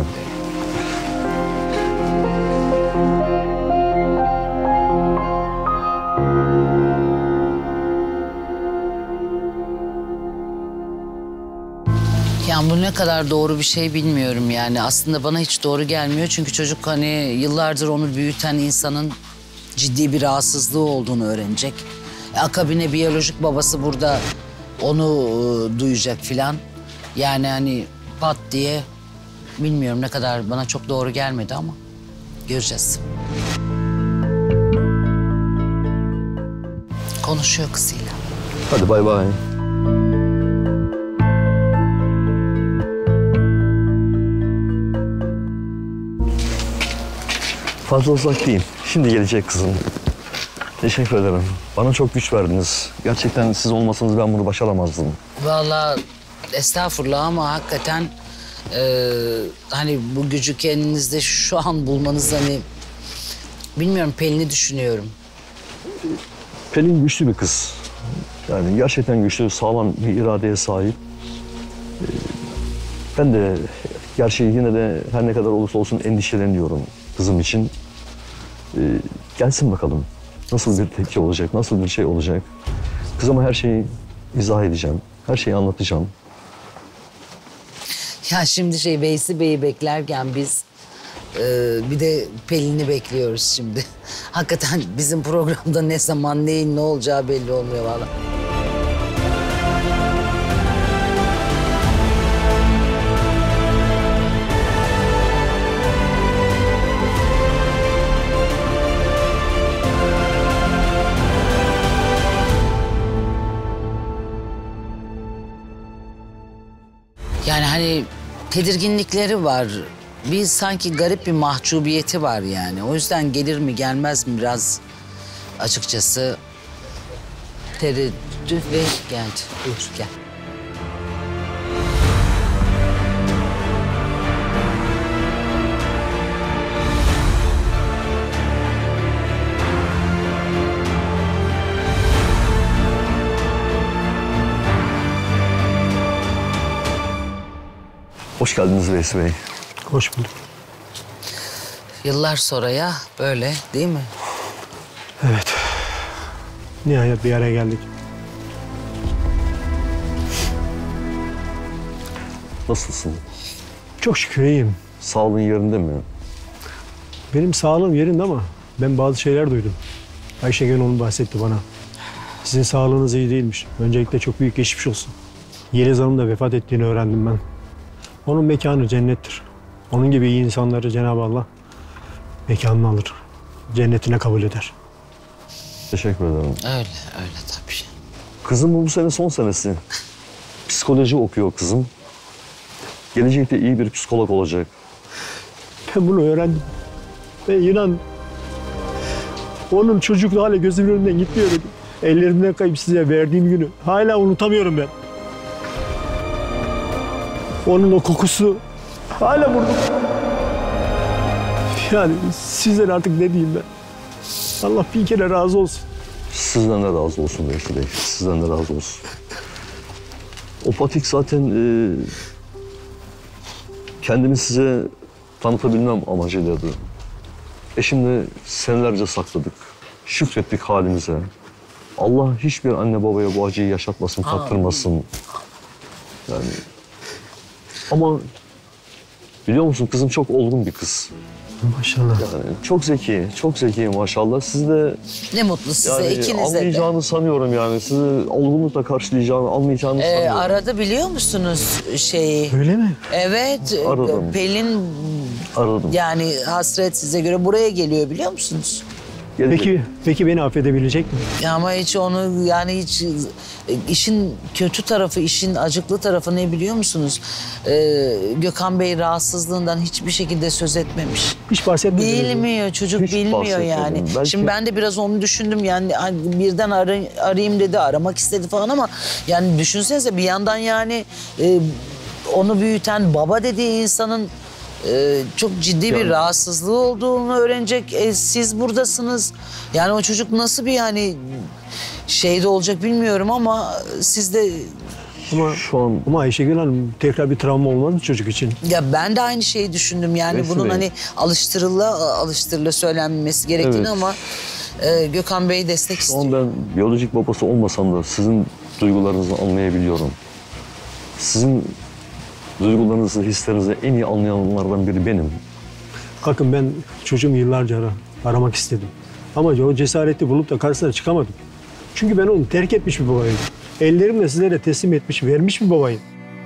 Yani bu ne kadar doğru bir şey bilmiyorum yani. Aslında bana hiç doğru gelmiyor. Çünkü çocuk hani yıllardır onu büyüten insanın ciddi bir rahatsızlığı olduğunu öğrenecek. E, akabine biyolojik babası burada onu e, duyacak filan. Yani hani pat diye bilmiyorum, ne kadar bana çok doğru gelmedi ama göreceğiz. Konuşuyor kızıyla. Hadi bay bay. Fazla uzak değil. Şimdi gelecek kızım. Teşekkür ederim. Bana çok güç verdiniz. Gerçekten siz olmasanız ben bunu başaramazdım. Vallahi estağfurullah ama hakikaten e, hani bu gücü kendinizde şu an bulmanız hani bilmiyorum, Pelin'i düşünüyorum. Pelin güçlü bir kız. Yani gerçekten güçlü, sağlam bir iradeye sahip. Ee, Ben de gerçi yine de her ne kadar olursa olsun endişeleniyorum kızım için. Ee, Gelsin bakalım. Nasıl bir tepki olacak, nasıl bir şey olacak. Kızıma her şeyi izah edeceğim, her şeyi anlatacağım. Ya şimdi şey Veysi Bey'i beklerken biz e, bir de Pelin'i bekliyoruz şimdi. Hakikaten bizim programda ne zaman neyin ne olacağı belli olmuyor vallahi. Yani hani tedirginlikleri var. Bir sanki garip bir mahcubiyeti var yani. O yüzden gelir mi gelmez mi biraz açıkçası tereddüt ve geldi. Buyur gel. Hoş geldiniz Veysi Bey. Hoş bulduk. Yıllar sonra ya böyle değil mi? Evet. Nihayet bir araya geldik. Nasılsın? Çok şükür iyiyim. Sağlığın yerinde mi? Benim sağlığım yerinde ama ben bazı şeyler duydum. Ayşegül onu bahsetti bana. Sizin sağlığınız iyi değilmiş. Öncelikle çok büyük geçmiş olsun. Yeliz Hanım da vefat ettiğini öğrendim ben. Onun mekanı cennettir. Onun gibi iyi insanları Cenab-ı Allah mekanını alır. Cennetine kabul eder. Teşekkür ederim. Öyle öyle tabii. Kızım bu sene son senesi. Psikoloji okuyor kızım. Gelecekte iyi bir psikolog olacak. Ben bunu öğrendim. Ve inan onun çocukluğu hala gözümün önünden gitmiyor benim. Ellerimden kayıp size verdiğim günü hala unutamıyorum ben. Onun o kokusu hala burada. Yani sizden artık ne diyeyim ben? Allah bir kere razı olsun. Sizden de razı olsun Veysi Bey. Sizden de razı olsun. O patik zaten e, kendini size tanıtabilmem amacıyladı. Eşimle senelerce sakladık. Şükrettik halimize. Allah hiçbir anne babaya bu acıyı yaşatmasın, tattırmasın. Yani ama biliyor musun kızım çok olgun bir kız. Maşallah. Yani çok zeki, çok zeki maşallah. Siz de Ne mutlu size, yani ikinize de. anlayacağını sanıyorum yani. Sizi olgunlukla karşılayacağını, anlayacağını Ee, sanıyorum. aradı biliyor musunuz şeyi? Öyle mi? Evet, Aradım. Pelin Aradım. yani hasret size göre buraya geliyor biliyor musunuz? Gelecek. Peki, peki beni affedebilecek mi? Ya ama hiç onu yani hiç e, işin kötü tarafı, işin acıklı tarafı ne biliyor musunuz? Ee, Gökhan Bey rahatsızlığından hiçbir şekilde söz etmemiş. Hiç bahsetmediniz mi? Bilmiyor çocuk Hiç bilmiyor bahsetmedim. yani. Belki- Şimdi ben de biraz onu düşündüm yani hani birden ara- arayayım dedi aramak istedi falan ama yani düşünsenize bir yandan yani e, onu büyüten baba dediği insanın e, çok ciddi bir Yani- rahatsızlığı olduğunu öğrenecek. E, siz buradasınız. Yani o çocuk nasıl bir yani şeyde olacak bilmiyorum ama siz de Ama, Şu an ama Ayşegül Hanım tekrar bir travma olmaz mı çocuk için? ya ben de aynı şeyi düşündüm yani Neyse bunun Bey. hani alıştırıla alıştırıla söylenmesi gerektiğini Evet. ama e, Gökhan Bey destek Şu istiyor. an ben biyolojik babası olmasam da sizin duygularınızı anlayabiliyorum. Sizin duygularınızı, hislerinizi en iyi anlayanlardan biri benim. Bakın ben çocuğumu yıllarca ara, aramak istedim. Ama o cesareti bulup da karşısına çıkamadım. Çünkü ben onu terk etmiş bir babayım. Ellerimle sizlere teslim etmiş, vermiş bir babayım.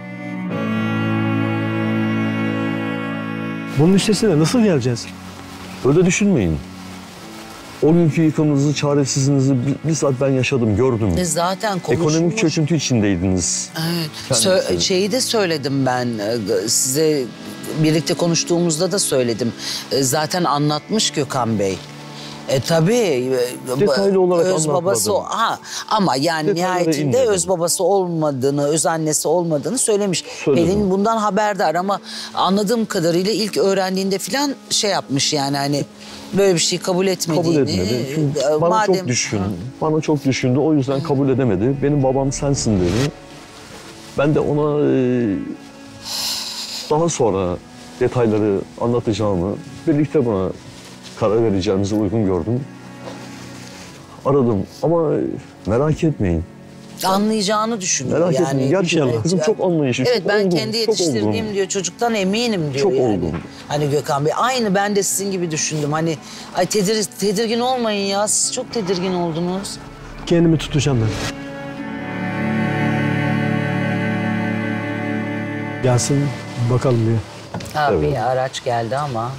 Bunun üstesinden nasıl geleceğiz? Öyle düşünmeyin. O günkü yıkımınızı, çaresizliğinizi bi- bizzat ben yaşadım, gördüm. E zaten konuşulmuş. Ekonomik çöküntü içindeydiniz. Evet. Kendisi. Sö- şeyi de söyledim ben e, size birlikte konuştuğumuzda da söyledim. E, Zaten anlatmış Gökhan Bey. E tabii. e, Detaylı olarak öz babası o- anlatmadım. ha ama yani Detaylara nihayetinde inmedim. öz babası olmadığını, öz annesi olmadığını söylemiş. Söyledim. Pelin bundan haberdar ama anladığım kadarıyla ilk öğrendiğinde falan şey yapmış yani hani böyle bir şey kabul etmediğini. Kabul etmedi. Çünkü e, bana madem- çok düşkün. Bana çok düşündü. O yüzden kabul edemedi. Benim babam sensin dedi. Ben de ona e, daha sonra detayları anlatacağımı, birlikte buna karar vereceğimizi uygun gördüm. Aradım ama merak etmeyin. Anlayacağını düşünüyor Merak yani. etmeyin. Gerçekten inşallah. kızım çok anlayışlı. Evet çok ben olgun, kendi çok yetiştirdiğim olgun. diyor çocuktan eminim diyor Çok yani. olgun. Hani Gökhan Bey aynı ben de sizin gibi düşündüm. Hani ay tedir, tedirgin olmayın ya siz çok tedirgin oldunuz. Kendimi tutacağım ben. Gelsin bakalım diye. Ha, Evet. bir araç geldi ama.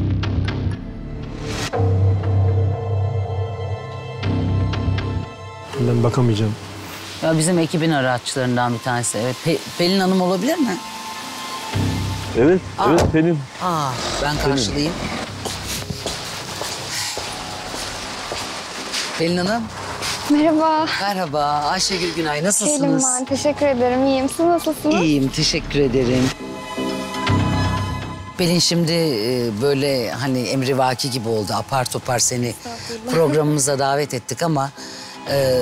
Ben bakamayacağım. Ya bizim ekibin araçlarından bir tanesi. Evet. Pe- Pelin Hanım olabilir mi? Evet, Aa. evet Pelin. Aa ben karşılayayım. Pelin Hanım Merhaba. merhaba. Ayşegül Günay Selim nasılsınız? ben. Teşekkür ederim. İyiyim. Siz nasılsınız? İyiyim, teşekkür ederim. Pelin şimdi e, böyle hani emrivaki gibi oldu. Apar topar seni programımıza davet ettik ama... e,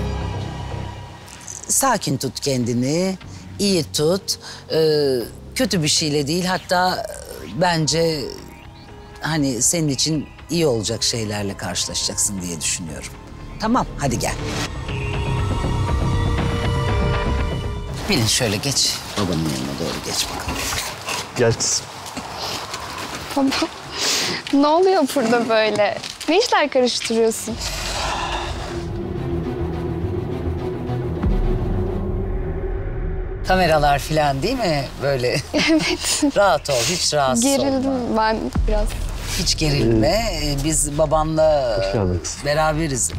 sakin tut kendini, iyi tut. E, kötü bir şeyle değil hatta e, bence hani senin için iyi olacak şeylerle karşılaşacaksın diye düşünüyorum. Tamam, hadi gel. Pelin şöyle geç, babanın yanına doğru geç bakalım. Gel kızım. Baba. Ne oluyor burada böyle? Ne işler karıştırıyorsun? Kameralar falan değil mi böyle? Evet. Rahat ol, hiç rahatsız olma. Gerildim ben biraz. Hiç gerilme. Ee, Biz babanla Hoş geldiniz. beraberiz.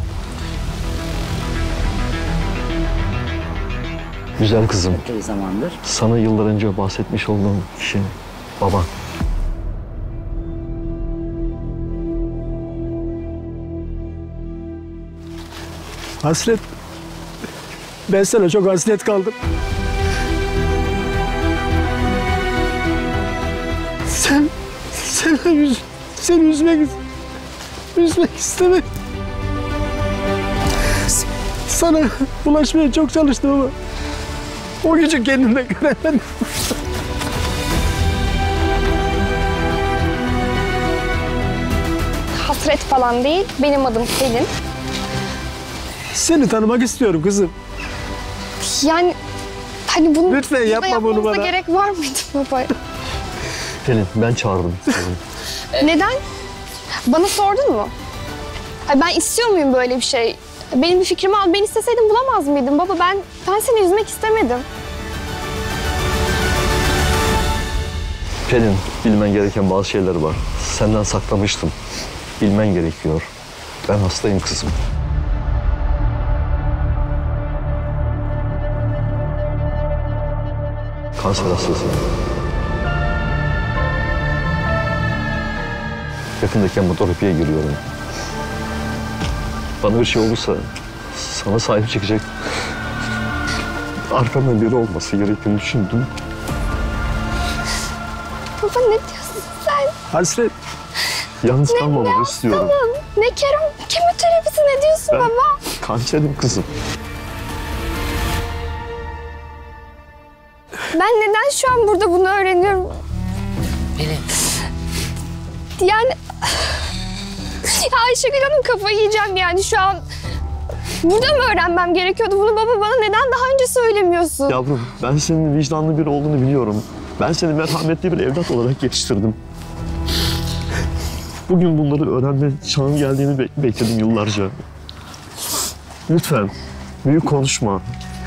Güzel kızım. Bir zamandır. Sana yıllar önce bahsetmiş olduğum kişi baban. Hasret. Ben sana çok hasret kaldım. Sen, sen üz, seni üzmek, üzmek istemedim. Sana ulaşmaya çok çalıştım ama o gücü kendimde göremedim. Hasret falan değil. Benim adım Pelin. Seni tanımak istiyorum kızım. Yani hani bunu Lütfen burada yapma bunu yapmamıza bana. gerek var mıydı baba? Pelin ben çağırdım. Pelin. Neden? Bana sordun mu? Ay ben istiyor muyum böyle bir şey? Benim bir fikrimi al. Ben isteseydim bulamaz mıydım baba? Ben ben seni üzmek istemedim. Pelin, bilmen gereken bazı şeyler var. Senden saklamıştım. Bilmen gerekiyor. Ben hastayım kızım. Kanser hastası. Yakında kemoterapiye giriyorum. Bana bir şey olursa sana sahip çıkacak arkamda biri olması gerektiğini düşündüm. Baba ne diyorsun sen? Hasret. Yalnız kalmamı istiyorum. Tamam. Ne kero, kemoterapisi ne diyorsun Ben baba? kanserim kızım. Ben neden şu an burada bunu öğreniyorum? Pelin. Yani... Ya Ayşegül Hanım kafayı yiyeceğim yani şu an. Burada mı öğrenmem gerekiyordu bunu baba? Bana neden daha önce söylemiyorsun? Yavrum, ben senin vicdanlı biri olduğunu biliyorum. Ben seni merhametli bir evlat olarak yetiştirdim. Bugün bunları öğrenme çağın geldiğini be- bekledim yıllarca. Lütfen, büyük konuşma.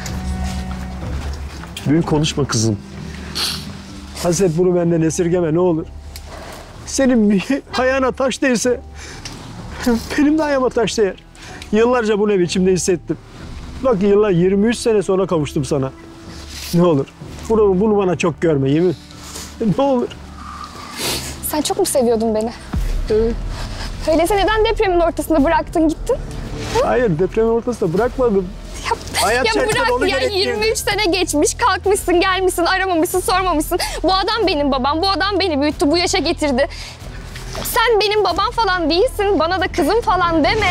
Büyük konuşma kızım. Hasret bunu benden esirgeme ne olur. Senin bir ayağına taş değse benim de ayağıma taş değer. Yıllarca bunu hep içimde hissettim. Bak yıllar yirmi üç sene sonra kavuştum sana. Ne olur. Bunu, bunu bana çok görme yemin. Ne olur. Sen çok mu seviyordun beni? Evet. Öyleyse neden depremin ortasında bıraktın gittin? Hayır depremin ortasında bırakmadım. Ya, Hayat ya şartları onu bırak ya gerektirdi. yirmi üç sene geçmiş kalkmışsın gelmişsin aramamışsın sormamışsın. Bu adam benim babam bu adam beni büyüttü bu yaşa getirdi. Sen benim babam falan değilsin bana da kızım falan deme.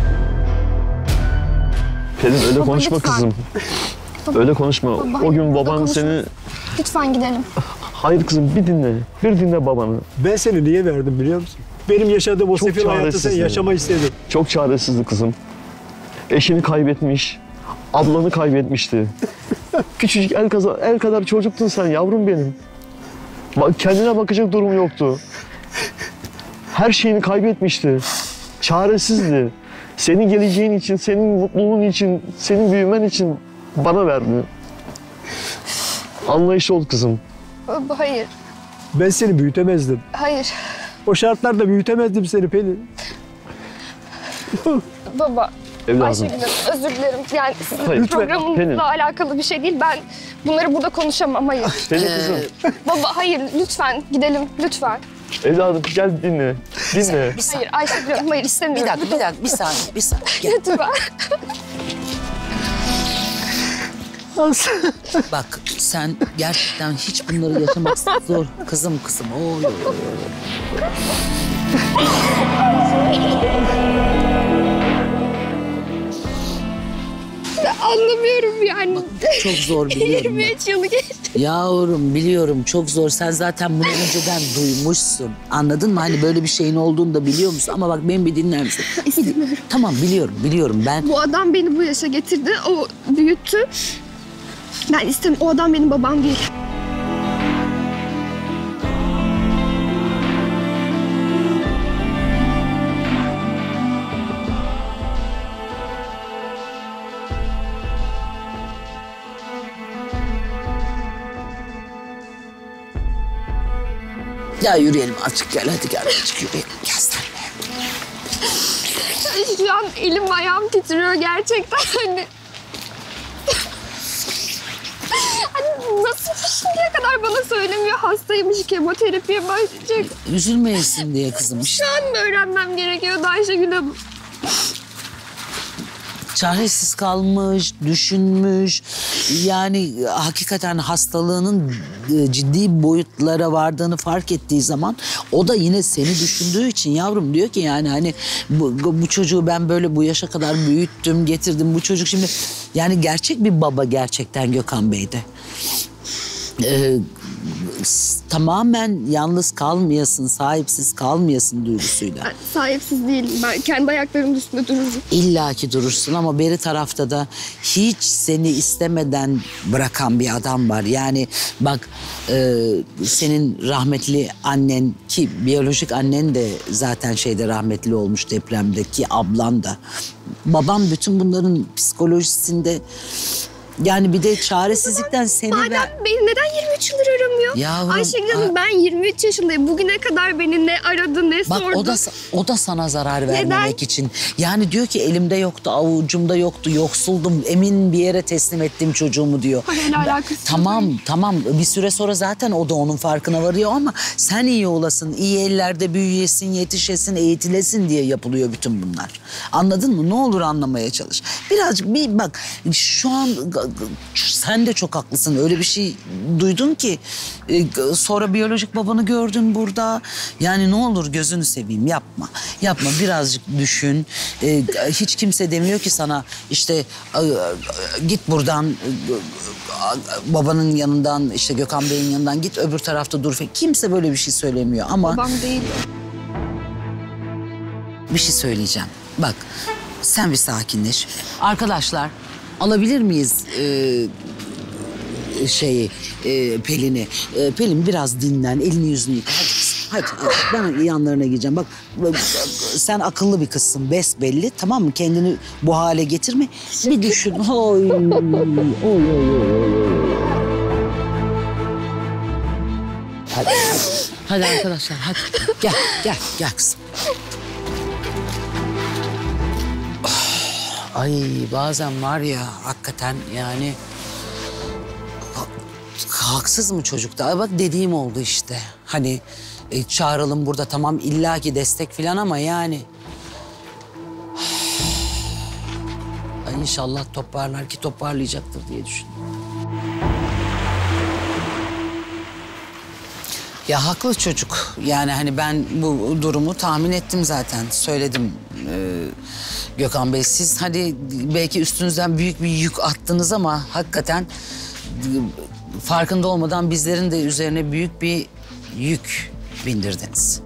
Pelin öyle Baba, konuşma lütfen. kızım. Öyle konuşma. Baba, O gün hayır, baban konuşma. seni... Lütfen gidelim. Hayır kızım bir dinle. Bir dinle babanı. Ben seni niye verdim biliyor musun? Benim yaşadığım o Çok sefil hayatı sen çaresizsin. yaşama istedin. Çok çaresizdi kızım. Eşini kaybetmiş. Ablanı kaybetmişti. Küçücük el, kaza, el kadar çocuktun sen yavrum benim. Bak, kendine bakacak durum yoktu. Her şeyini kaybetmişti. Çaresizdi. Senin geleceğin için, senin mutluluğun için, senin büyümen için bana verdi. Anlayışlı ol kızım. Baba hayır Ben seni büyütemezdim. hayır O şartlarda büyütemezdim seni Pelin. baba. Evladım. Ayşegül Hanım özür dilerim. Yani sizin Hayır, lütfen. programınızla Pelin. alakalı bir şey değil. Ben bunları burada konuşamam. Hayır. Pelin kızım. Baba hayır lütfen gidelim lütfen. Evladım gel dinle. Dinle. Bir saniye. Hayır Ayşegül Hanım hayır Bir istemiyorum. dakika, bir dakika, bir saniye, bir saniye. Gel. Lütfen. Bak sen gerçekten hiç bunları yaşamak zor. Kızım kızım. Oy, oy, oy. Anlamıyorum yani. Çok zor biliyorum ben. yirmi üç yılı geçti. Yavrum biliyorum çok zor. Sen zaten bunu önceden duymuşsun. Anladın mı? Hani böyle bir şeyin olduğunu da biliyor musun? Ama bak beni bir dinler misin? İstemiyorum. Tamam biliyorum biliyorum ben. Bu adam beni bu yaşa getirdi. O büyüttü. Ben istemiyorum. O adam benim babam değil. Ya yürüyelim azıcık gel hadi gel azıcık yürüyelim. Gel sen de. Şu an elim ayağım titriyor gerçekten. Hani... hani nasıl şimdiye kadar bana söylemiyor hastaymış, kemoterapiye başlayacak. Üzülmeyesin diye kızım işte. Şu an mı öğrenmem gerekiyordu Ayşegül Hanım? Çaresiz kalmış, düşünmüş. Yani hakikaten hastalığının e, ciddi boyutlara vardığını fark ettiği zaman o da yine seni düşündüğü için yavrum diyor ki yani hani bu, bu çocuğu ben böyle bu yaşa kadar büyüttüm, getirdim. Bu çocuk şimdi yani gerçek bir baba gerçekten Gökhan Bey'de. Ee, s- tamamen yalnız kalmayasın, sahipsiz kalmayasın duygusuyla. Ben sahipsiz değilim. Ben kendi ayaklarımın üstünde dururum. İlla ki durursun ama beri tarafta da hiç seni istemeden bırakan bir adam var. Yani bak e, senin rahmetli annen ki biyolojik annen de zaten şeyde rahmetli olmuş depremdeki ablan da. Babam bütün bunların psikolojisinde yani bir de çaresizlikten seni Madem ver... beni neden yirmi üç yıldır aramıyor? Yavrum, Ayşegül Hanım a- ben yirmi üç yaşındayım. Bugüne kadar beni ne aradı ne Bak sordu. o da o da sana zarar vermemek için. Yani diyor ki elimde yoktu, avucumda yoktu, yoksuldum, emin bir yere teslim ettim çocuğumu diyor. Parayla Ben- alakası yok. Tamam, tamam. Bir süre sonra zaten o da onun farkına varıyor ama sen iyi olasın, iyi ellerde büyüyesin, yetişesin, eğitilesin diye yapılıyor bütün bunlar. Anladın mı? Ne olur anlamaya çalış. Birazcık bir bak şu an sen de çok haklısın. Öyle bir şey duydun ki e, sonra biyolojik babanı gördün burada. Yani ne olur gözünü seveyim yapma. Yapma birazcık düşün. E, hiç kimse demiyor ki sana işte e, e, git buradan e, babanın yanından işte Gökhan Bey'in yanından git öbür tarafta dur. Kimse böyle bir şey söylemiyor ama Babam değil. bir şey söyleyeceğim. Bak sen bir sakinleş. Arkadaşlar alabilir miyiz e, şeyi e, Pelin'i? E, Pelin biraz dinlen, elini yüzünü yıka. Hadi kızım, hadi, hadi. Ben yanlarına gideceğim. Bak sen akıllı bir kızsın besbelli, tamam mı? Kendini bu hale getirme. Bir düşün. Oy, oy, oy, oy. Hadi, hadi. Hadi arkadaşlar hadi. Gel, gel, gel kızım. Ay bazen var ya hakikaten yani ha- haksız mı çocukta? Ay bak dediğim oldu işte. Hani e, çağıralım burada tamam illaki destek falan ama yani. Ay inşallah toparlar ki toparlayacaktır diye düşünüyorum. Ya haklı çocuk. Yani hani ben bu durumu tahmin ettim zaten. Söyledim ee, Gökhan Bey. Siz hani belki üstünüzden büyük bir yük attınız ama hakikaten e, farkında olmadan bizlerin de üzerine büyük bir yük bindirdiniz.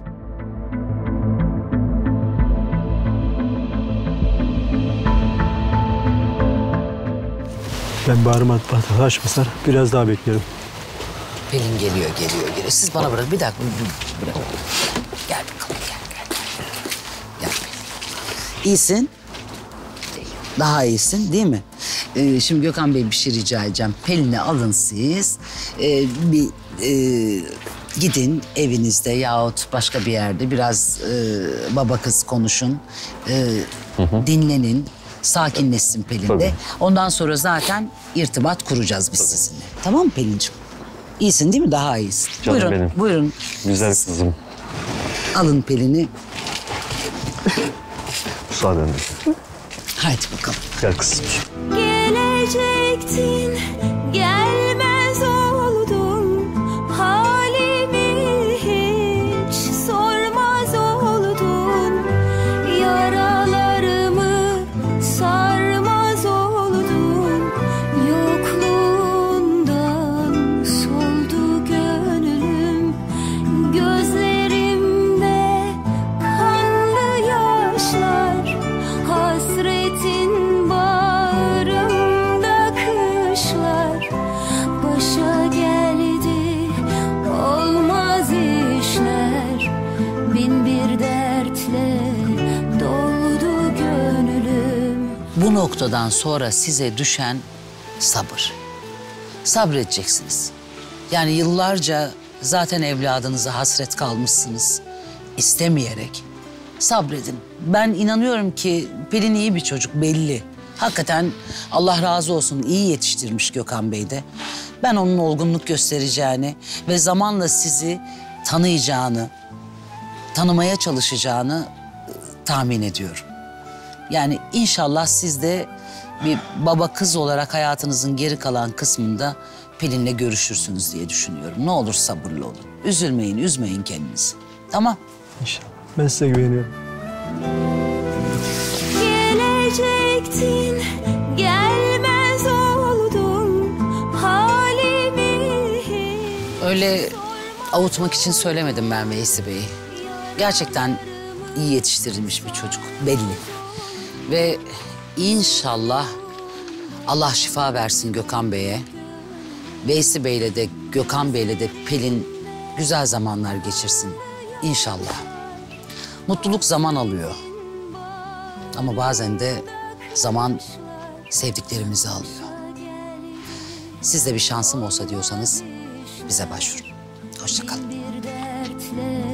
Ben bağrıma taşmasar biraz daha beklerim. Pelin geliyor, geliyor, geliyor. Siz bana bırakın. Bir dakika. bir- Bırak. Gel bakalım. Gel, gel, gel. Gel Pelin. İyisin. Daha iyisin değil mi? Ee, şimdi Gökhan Bey bir şey rica edeceğim. Pelin'i alın siz. Ee, bir e, gidin evinizde yahut başka bir yerde biraz e, baba kız konuşun. Ee, dinlenin. Sakinleşsin Pelin de. Tabii. Ondan sonra zaten irtibat kuracağız biz sizinle. Tamam mı Pelin'ciğim? İyisin değil mi? Daha iyisin. Canım buyurun, benim. buyurun. Güzel kızım. Alın Pelin'i. Müsaadenle. Haydi bakalım. Gel kızım. Gelecektin, gelmez oldun. Halimi hiç sormaz oldun. Yaralarımı sarmaz oldun. Yokluğundan soldu gönlüm. Gözlerimde kanlı yaşlar. Hasretin bağrımda kışlar. Başa geldi olmaz işler. Bin bir dertle doldu gönlüm. Bu noktadan sonra size düşen sabır. Sabredeceksiniz. Yani yıllarca zaten evladınıza hasret kalmışsınız. İstemeyerek. Sabredin. Ben inanıyorum ki Pelin iyi bir çocuk belli. Hakikaten Allah razı olsun iyi yetiştirmiş Gökhan Bey de. Ben onun olgunluk göstereceğini ve zamanla sizi tanıyacağını, tanımaya çalışacağını e, tahmin ediyorum. Yani inşallah siz de bir baba kız olarak hayatınızın geri kalan kısmında Pelin'le görüşürsünüz diye düşünüyorum. Ne olur sabırlı olun. Üzülmeyin, üzmeyin kendinizi. Tamam. İnşallah. Ben size güveniyorum. Gelecektin, gelmez oldun. Halimi hiç Öyle avutmak için söylemedim ben Veysi Bey'i. Gerçekten iyi yetiştirilmiş bir çocuk belli. Ve inşallah Allah şifa versin Gökhan Bey'e. Veysi Bey'le de Gökhan Bey'le de Pelin güzel zamanlar geçirsin İnşallah. Mutluluk zaman alıyor. Ama bazen de zaman sevdiklerimizi alıyor. Siz de bir şansım olsa diyorsanız bize başvurun. Hoşça kalın. Bir dertle